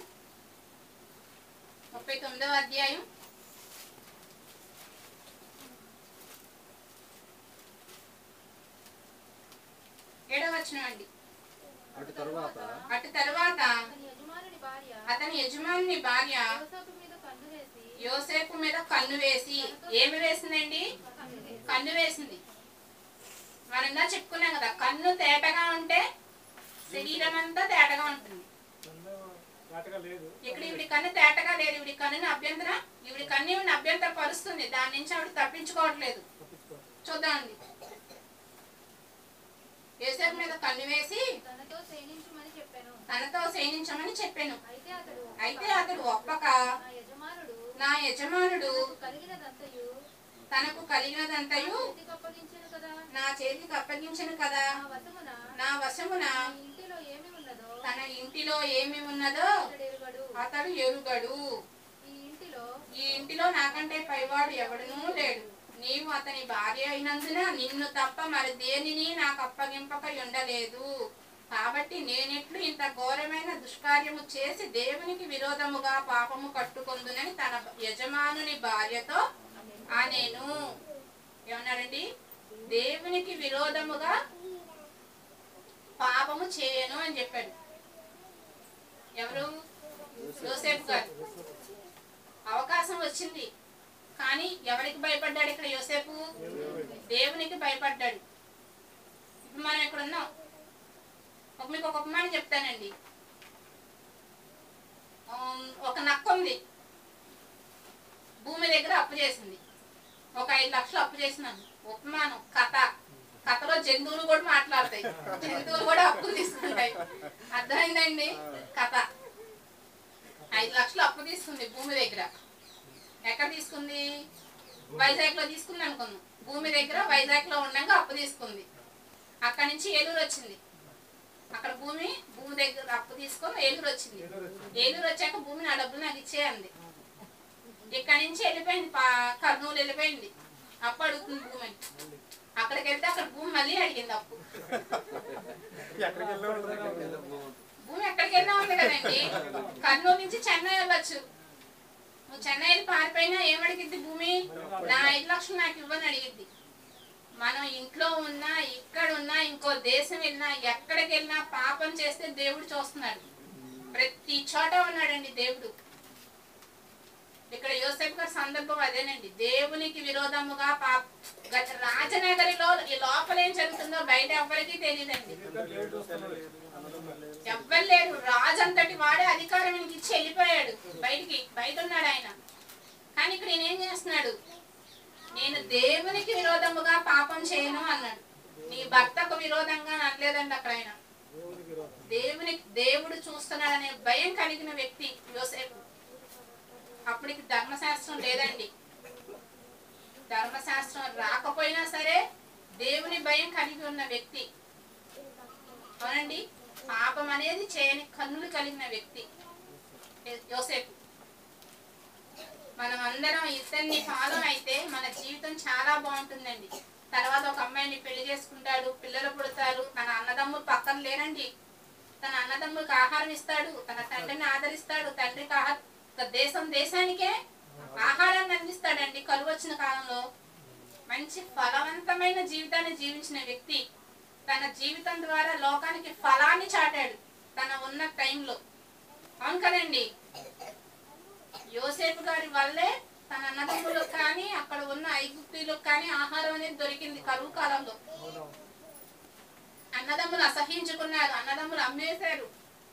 39వ అధ్యాయం 7వ వచనం అండి. అటు తరువాత అతని యజమానుని భార్య యోసేపు మీద కన్ను వేసి, ఏమి వేసిందండి? కన్ను వేసింది. మనం ఇందా చెప్పుకున్నాం కదా, కన్ను తేటగా ఉంటే శరీరం అంతా తేటగా ఉంటుంది. ఇక్కడ ఇవిడి కన్ను తేటగా లేదు. ఇవిడి కన్నుని అభ్యంతర పరుస్తుంది. దాని నుంచి ఆవిడ తప్పించుకోవట్లేదు. చూద్దామండి. యోసేపు మీద కన్ను వేసి తనతో శయనించమని చెప్పాను. అయితే అతడు ఒప్పక, నా యజమానుడు తనకు కలిగినదంతయు నా చేతికి అప్పగించను కదా, నా వశమున తన ఇంటిలో ఏమి ఉన్నదో అతడు ఎరుగడు. ఈ ఇంటిలో నాకంటే పైవాడు ఎవడునూ లేడు. నీవు అతని భార్య అయినందున నిన్ను తప్ప మరి దేనిని నాకు అప్పగింపక ఉండలేదు. కాబట్టి నేనెట్లు ఇంత ఘోరమైన దుష్కార్యము చేసి దేవునికి విరోధముగా పాపము కట్టుకొందునని తన యజమానుని భార్యతో అనేను. ఏమన్నాడండి? దేవునికి విరోధముగా పాపము చేయను అని చెప్పాడు. ఎవరు? యోసేపు గారు. అవకాశం వచ్చింది, కానీ ఎవరికి భయపడ్డాడు ఇక్కడ యోసేపు? దేవునికి భయపడ్డాడు. ఇప్పుడు మనం ఇక్కడ ఉన్నాం. మీకు ఒక ఉపమానం చెప్తానండి. ఒక నక్క ఉంది, భూమి దగ్గర అప్పు చేసింది. ఒక 5 లక్షలు అప్పు చేసినాను. ఉపమానం, కథలో జంతువులు కూడా మాట్లాడతాయి, జంతువులు కూడా అప్పులు తీసుకుంటాయి. అర్థమైందండి? కథ 5 లక్షలు అప్పు తీసుకుంది భూమి దగ్గర. ఎక్కడ తీసుకుంది? వైజాగ్ లో తీసుకుంది అనుకుందాం. భూమి దగ్గర వైజాగ్ లో ఉండగా అప్పు తీసుకుంది. అక్కడి నుంచి ఏలూరు వచ్చింది. అక్కడ భూమి దగ్గర అప్పు తీసుకొని ఏలూరు వచ్చింది. ఏలూరు వచ్చాక భూమి నా డబ్బులు నాకు ఇచ్చేయండి. ఇక్కడి నుంచి వెళ్ళిపోయింది, కర్నూలు వెళ్ళిపోయింది. అప్పు అడుగుతుంది భూమిని. అక్కడికి వెళ్తే అక్కడ భూమి మళ్ళీ అడిగింది అప్పు. భూమి ఎక్కడికి వెళ్ళినా ఉంది కదండి. కర్నూలు నుంచి చెన్నై వెళ్ళొచ్చు. నువ్వు చెన్నై వెళ్ళి పారిపోయినా ఏమడిగిద్ది భూమి? నా 5 లక్షలు నాకు ఇవ్వని అడిగిద్ది. మనం ఇంట్లో ఉన్నా, ఇక్కడ ఉన్నా, ఇంకో దేశం వెళ్ళినా, ఎక్కడికి వెళ్ళినా పాపం చేస్తే దేవుడు చూస్తున్నాడు. ప్రతి చోట ఉన్నాడండి దేవుడు. ఇక్కడ యోసేపు గారి సందర్భం అదేనండి. దేవునికి విరోధముగా రాజనగరిలో ఈ లోపల ఏం జరుగుతుందో బయట ఎవ్వరికీ తెలియదండి. ఎవ్వరు లేరు. రాజు అంతటి వాడే అధికారం ఇచ్చి వెళ్ళిపోయాడు బయట ఉన్నాడు ఆయన. కానీ ఇక్కడ నేనేం చేస్తున్నాడు? నేను దేవునికి విరోధముగా పాపం చేయను అన్నాడు. నీ భర్తకు విరోధంగా అనలేదండి అక్కడ ఆయన. దేవుడు చూస్తున్నాడనే భయం కలిగిన వ్యక్తి యోసేపు. అప్పటికి ధర్మశాస్త్రం లేదండి. ధర్మశాస్త్రం రాకపోయినా సరే దేవుని భయం కలిగి ఉన్న వ్యక్తి. అవునండి, పాపం అనేది చేయని కన్నులు కలిగిన వ్యక్తి యోసేపు. మనం అందరం ఇతన్ని ఫాలో అయితే మన జీవితం చాలా బాగుంటుందండి. తర్వాత ఒక అమ్మాయిని పెళ్లి చేసుకుంటాడు, పిల్లలు పుడతారు. తన అన్నదమ్ములు పక్కన లేరండి. తన అన్నదమ్ములకు ఆహారం ఇస్తాడు, తన తండ్రిని ఆదరిస్తాడు. తండ్రికి దేశానికే ఆహారాన్ని అందిస్తాడండి. కరువు వచ్చిన కాలంలో మంచి ఫలవంతమైన జీవితాన్ని జీవించిన వ్యక్తి. తన జీవితం ద్వారా లోకానికి ఫలాన్ని చాటాడు తన ఉన్న టైంలో. అవును కదండి? యోసేపు గారి వల్లే తన అన్నదమ్ములకు కానీ అక్కడ ఉన్న ఐగుప్తీయులకు కానీ ఆహారం అనేది దొరికింది కరువు కాలంలో. అన్నదమ్ములు అసహించుకున్నారు, అన్నదమ్ములు అమ్మేశారు.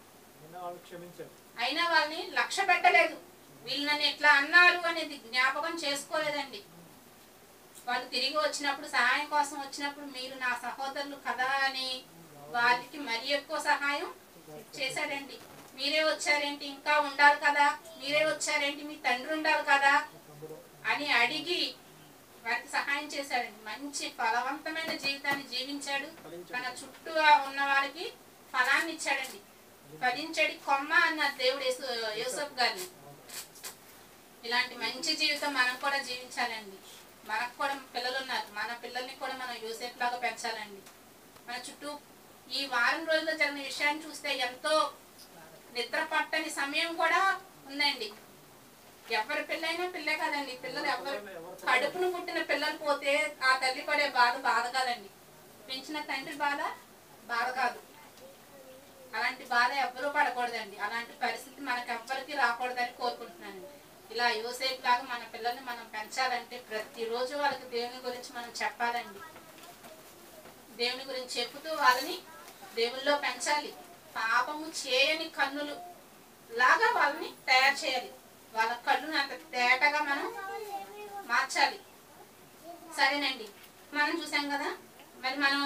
అయినా వాళ్ళని లక్ష్య పెట్టలేదు. వీళ్ళు నన్ను ఎట్లా అన్నారు అనేది జ్ఞాపకం చేసుకోలేదండి. వాళ్ళు తిరిగి వచ్చినప్పుడు, సహాయం కోసం వచ్చినప్పుడు, మీరు నా సహోదరులు కదా అని వాళ్ళకి మరి ఎక్కువ సహాయం చేశాడండి. మీరే వచ్చారేంటి, ఇంకా ఉండాలి కదా, మీరే వచ్చారేంటి, మీ తండ్రి ఉండాలి కదా అని అడిగి వారికి సహాయం చేశాడండి. మంచి ఫలవంతమైన జీవితాన్ని జీవించాడు. తన చుట్టూ ఉన్న వారికి ఫలాన్ని ఇచ్చాడండి. ఫలించడి కొమ్మ అన్న దేవుడు యోసేపు గారిని. ఇలాంటి మంచి జీవితం మనం కూడా జీవించాలండి. మనకు కూడా పిల్లలు ఉన్నారు. మన పిల్లల్ని కూడా మనం యోసేపు లాగా పెంచాలండి. మన చుట్టూ ఈ వారం రోజుల్లో జరిగిన విషయాన్ని చూస్తే ఎంతో నిద్ర పట్టని సమయం కూడా ఉందండి. ఎవరి పిల్లైనా పిల్లే కదండి. పిల్లలు ఎవరు కడుపును పుట్టిన పిల్లలు పోతే ఆ తల్లి పడే బాధ కాదండి. పెంచిన తండ్రి బాధ కాదు. అలాంటి బాధ ఎవ్వరూ పడకూడదండి. అలాంటి పరిస్థితి మనకెవ్వరికి రాకూడదని కోరుకుంటున్నాను. ఇలా యోసేపు లాగా మన పిల్లల్ని మనం పెంచాలంటే ప్రతిరోజు వాళ్ళకి దేవుని గురించి మనం చెప్పాలండి. దేవుని గురించి చెప్పుతూ వాళ్ళని దేవుల్లో పెంచాలి. పాపము చేయని కన్నులు లాగా వాళ్ళని తయారు చేయాలి. వాళ్ళ కళ్ళును అంత తేటగా మనం మార్చాలి. సరేనండి, మనం చూసాం కదా. మరి మనం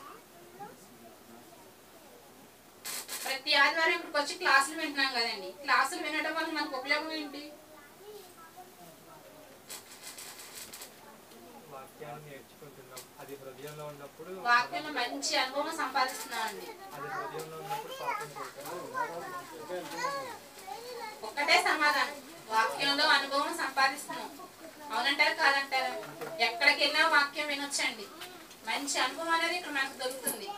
ప్రతి ఆదివారం ఇక్కడికి వచ్చి క్లాసులు వింటున్నాం కదండి. క్లాసులు వినడం వల్ల మనకు ఉపయోగం ఏంటి? వాక్యంలో మంచి అనుభవం సంపాదిస్తున్నామండి. ఒక్కటే సమాధానం, వాక్యంలో అనుభవం సంపాదిస్తున్నాం. అవునంటారు కాదంటారు? ఎక్కడికి వెళ్ళినా వాక్యం వినొచ్చండి. మంచి అనుభవం అనేది ఇక్కడ మనకు దొరుకుతుంది.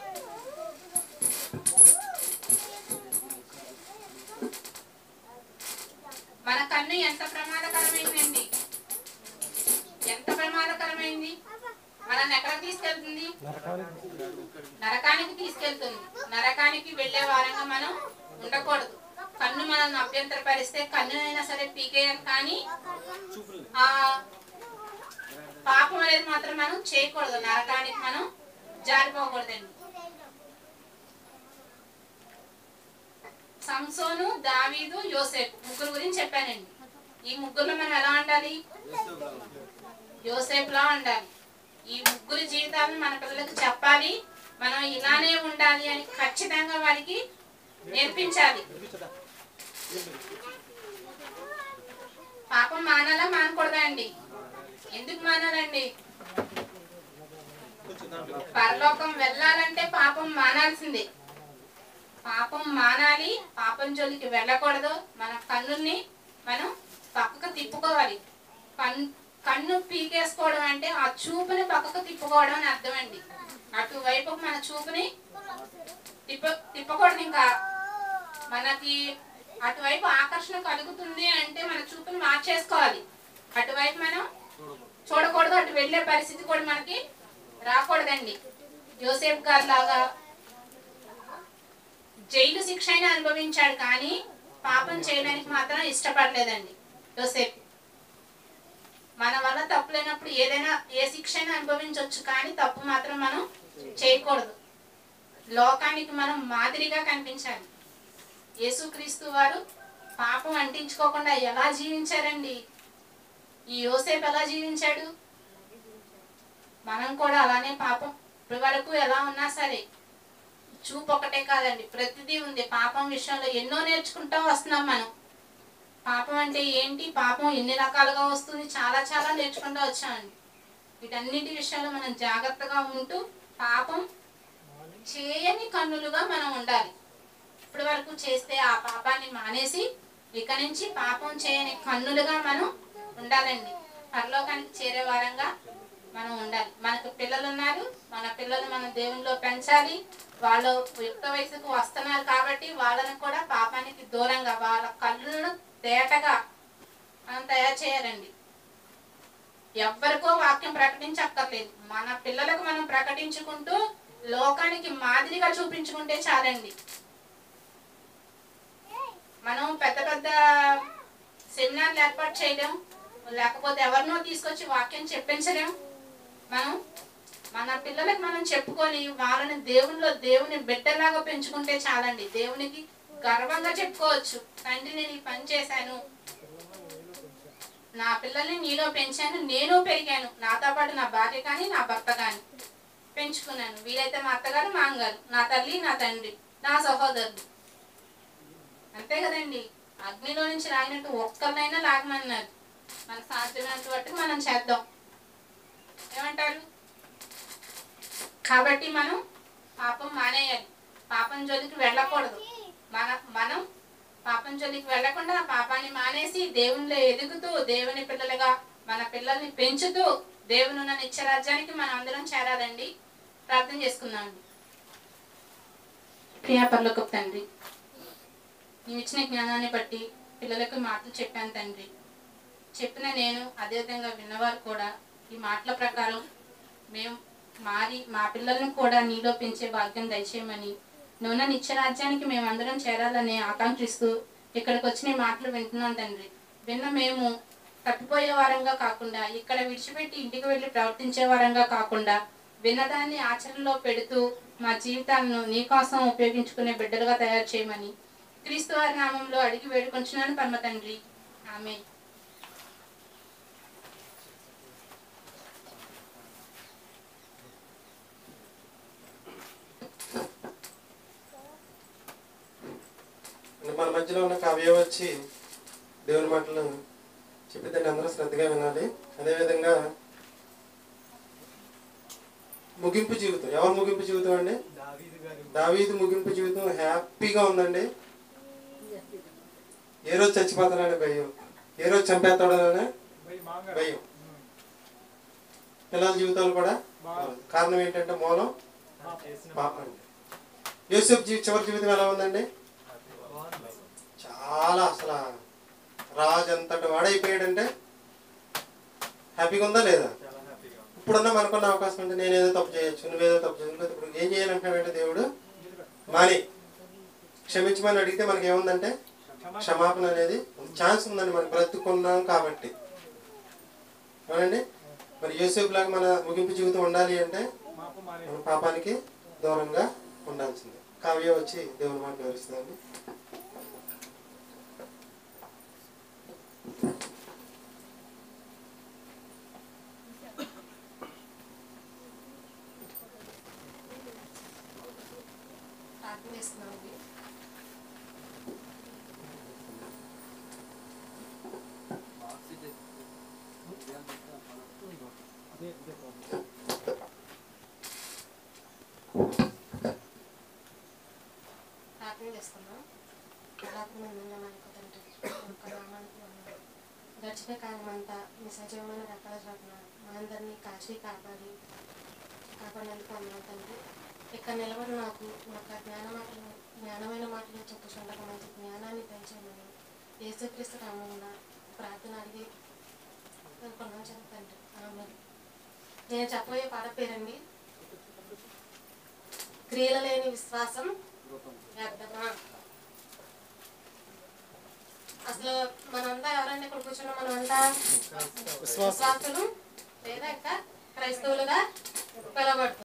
మన కన్ను ఎంత ప్రమాదకరమైందండి, ఎంత ప్రమాదకరమైంది. మనల్ని ఎక్కడికి తీసుకెళ్తుంది? నరకానికి తీసుకెళ్తుంది. నరకానికి వెళ్ళే వారంగా మనం ఉండకూడదు. కన్ను మనల్ని అభ్యంతరపరిస్తే కన్నునైనా సరే పీకేయాలి, కానీ ఆ పాపం అనేది మాత్రం మనం చేయకూడదు. నరకానికి మనం జారిపోకూడదండి. సంసోను, దావీదు, యోసేపు ముగ్గురు గురించి చెప్పానండి. ఈ ముగ్గురులో మనం ఎలా ఉండాలి? యోసేపులా ఉండాలి. ఈ ముగ్గురు జీవితాలను మన పిల్లలకు చెప్పాలి. మనం ఇలానే ఉండాలి అని ఖచ్చితంగా వారికి నేర్పించాలి. పాపం మానాలా మానకూడదా అండి? ఎందుకు మానాలండి? పరలోకం వెళ్ళాలంటే పాపం మానాల్సిందే. పాపం మానాలి. పాపం జోలికి వెళ్ళకూడదు. మన కన్నుల్ని మనం పక్కకు తిప్పుకోవాలి. కన్ను పీకేసుకోవడం అంటే ఆ చూపుని పక్కకు తిప్పుకోవడం అని అర్థం అండి. అటువైపు మన చూపుని తిప్పకూడదు. ఇంకా మనకి అటువైపు ఆకర్షణ కలుగుతుంది అంటే మన చూపుని మార్చేసుకోవాలి. అటువైపు మనం చూడకూడదు. అటు వెళ్ళే పరిస్థితి కూడా మనకి రాకూడదండి. యోసేపు గారు లాగా జైలు శిక్ష అయినా అనుభవించాడు, కానీ పాపం చేయడానికి మాత్రం ఇష్టపడలేదండి యోసేపు. మన వల్ల తప్పు లేనప్పుడు ఏదైనా ఏ శిక్ష అయినా అనుభవించవచ్చు, కానీ తప్పు మాత్రం మనం చేయకూడదు. లోకానికి మనం మాదిరిగా కనిపించాలి. యేసుక్రీస్తు వారు పాపం అంటించుకోకుండా ఎలా జీవించారండి? ఈ యోసేపు ఎలా జీవించాడు? మనం కూడా అలానే పాపం ఇప్పటి వరకు ఎలా ఉన్నా సరే చూపు ఒకటే కాదండి, ప్రతిదీ ఉంది. పాపం విషయంలో ఎన్నో నేర్చుకుంటూ వస్తున్నాం మనం. పాపం అంటే ఏంటి, పాపం ఎన్ని రకాలుగా వస్తుంది, చాలా చాలా నేర్చుకుంటూ వచ్చామండి. వీటన్నిటి విషయంలో మనం జాగ్రత్తగా ఉంటూ పాపం చేయని కన్నులుగా మనం ఉండాలి. ఇప్పటి వరకు చేస్తే ఆ పాపాన్ని మానేసి ఇక నుంచి పాపం చేయని కన్నులుగా మనం ఉండాలండి. పరలోకానికి చేరే వారంగా మనం ఉండాలి. మనకు పిల్లలు ఉన్నారు. మన పిల్లలు మనం దేవునిలో పెంచాలి. వాళ్ళు యుక్త వయసుకు వస్తున్నారు కాబట్టి వాళ్ళని కూడా పాపానికి దూరంగా, వాళ్ళ కళ్ళను తేటగా మనం తయారు చేయాలండి. ఎవ్వరికో వాక్యం ప్రకటించక్కర్లేదు. మన పిల్లలకు మనం ప్రకటించుకుంటూ లోకానికి మాదిరిగా చూపించుకుంటే చాలండి. మనం పెద్ద పెద్ద సెమినార్లు ఏర్పాటు చేయలేం, లేకపోతే ఎవరినో తీసుకొచ్చి వాక్యం చెప్పించలేం. మనం మన పిల్లలకు మనం చెప్పుకొని వాళ్ళని దేవుని బిడ్డలాగా పెంచుకుంటే చాలండి. దేవునికి గర్వంగా చెప్పుకోవచ్చు, తండ్రి నేను ఈ పని చేశాను, నా పిల్లల్ని నీలో పెంచాను, నేను పెరిగాను, నాతో పాటు నా భార్య కానీ నా భర్త కానీ పెంచుకున్నాను, వీలైతే మా అత్తగారు మా అమ్మగారు, నా తల్లి నా తండ్రి నా సహోదరుడు. అంతే కదండి. అగ్నిలో నుంచి లాగినట్టు ఒక్కరినైనా లాగమన్నారు. మనకు సాధ్యమైనంత వరకు మనం చేద్దాం. ఏమంటారు? కాబట్టి మనం పాపం మానేయాలి. పాపం జోలికి వెళ్ళకూడదు. మనం పాపం జోలికి వెళ్లకుండా పాపాన్ని మానేసి దేవునిలో ఎదుగుతూ దేవుని పిల్లలుగా మన పిల్లల్ని పెంచుతూ దేవుని ఉన్న నిత్యరాజ్యానికి మనం అందరం చేరాలండి. ప్రార్థన చేసుకుందామండి. ప్రియా పరలోకపు తండ్రి, నీవు ఇచ్చిన జ్ఞానాన్ని బట్టి పిల్లలకు మాటలు చెప్పాను తండ్రి. చెప్పిన నేను అదేవిధంగా విన్నవారు కూడా ఈ మాటల ప్రకారం మేము మారి మా పిల్లల్ని కూడా నీలో పెంచే భాగ్యం దయచేయమని, నువ్వున్న నిత్యరాజ్యానికి మేమందరం చేరాలని ఆకాంక్షిస్తూ ఇక్కడికి వచ్చిన మాటలు వింటున్నాం తండ్రి. విన్న మేము తప్పిపోయే వారంగా కాకుండా, ఇక్కడ విడిచిపెట్టి ఇంటికి వెళ్ళి ప్రవర్తించే వారంగా కాకుండా, విన్నదాన్ని ఆచరణలో పెడుతూ మా జీవితాలను నీకోసం ఉపయోగించుకునే బిడ్డలుగా తయారు చేయమని క్రీస్తు వారి నామంలో అడిగి వేడుకొంచున్నాను పరమ తండ్రి. ఆమేన్. మన మధ్యలో ఉన్న కావ్య వచ్చి దేవుని మాటలు చెప్పిద్దండి, అందరూ శ్రద్ధగా వినాలి. అదేవిధంగా ముగింపు జీవితం, ఎవరు ముగింపు జీవితం అండి? దావీదు ముగింపు జీవితం హ్యాపీగా ఉందండి. ఏ రోజు చచ్చిపోతాడనే భయం, ఏ రోజు చంపేస్తాడనే భయం. పిల్లల జీవితాలు కూడా కారణం ఏంటంటే మూలం పాపం అండి. యోసేపు చివరి జీవితం ఎలా ఉందండి? చాలా అసలు రాజు అంతటి వాడైపోయాడంటే హ్యాపీగా ఉందా లేదా? ఇప్పుడున్న మనకున్న అవకాశం అంటే నేనేదో తప్పు చేయొచ్చు, నువ్వేదో తప్పు చేయొచ్చు. ఇప్పుడు ఏం చేయాలంటున్నాడంటే దేవుడు మాని క్షమించమని అడిగితే మనకి ఏముందంటే క్షమాపణ అనేది ఛాన్స్ ఉందండి. మనం బ్రతుకున్నాం కాబట్టి అవునండి. మరి యోసేపు లాగా మన ముగింపు జీవితం ఉండాలి అంటే మన పాపానికి దూరంగా ఉండాల్సిందే. కావ్య వచ్చి దేవుని మాట వివరిస్తుందండి. ప్రార్థన చేస్తున్నామండి. ప్రార్థన చేస్తున్నాం. గడిచిన కాలం అంతా మీ సజీవమైన రకాల చోట్ల మా అందరినీ కాచి కాపాడినందుకు అన్నాను తండ్రి. ఇక్కడ నిలబడి నాకు ఒక జ్ఞానమైన మాటలు చెప్పుచుండగా మంచి జ్ఞానాన్ని పెంచమని యేసుక్రీస్తు నామమున ప్రార్థన అడిగి కొన్నాను తండ్రి. ఆమేన్. నేను చెప్పబోయే పాట పేరండి క్రియలు లేని విశ్వాసం వ్యర్థమా. అసలు మనంతా ఎవరంటే ఇక్కడ కూర్చున్నాం, మనమంతా విశ్వాసులు లేదా ఇంకా క్రైస్తవులుగా పిలవబడుతుంది.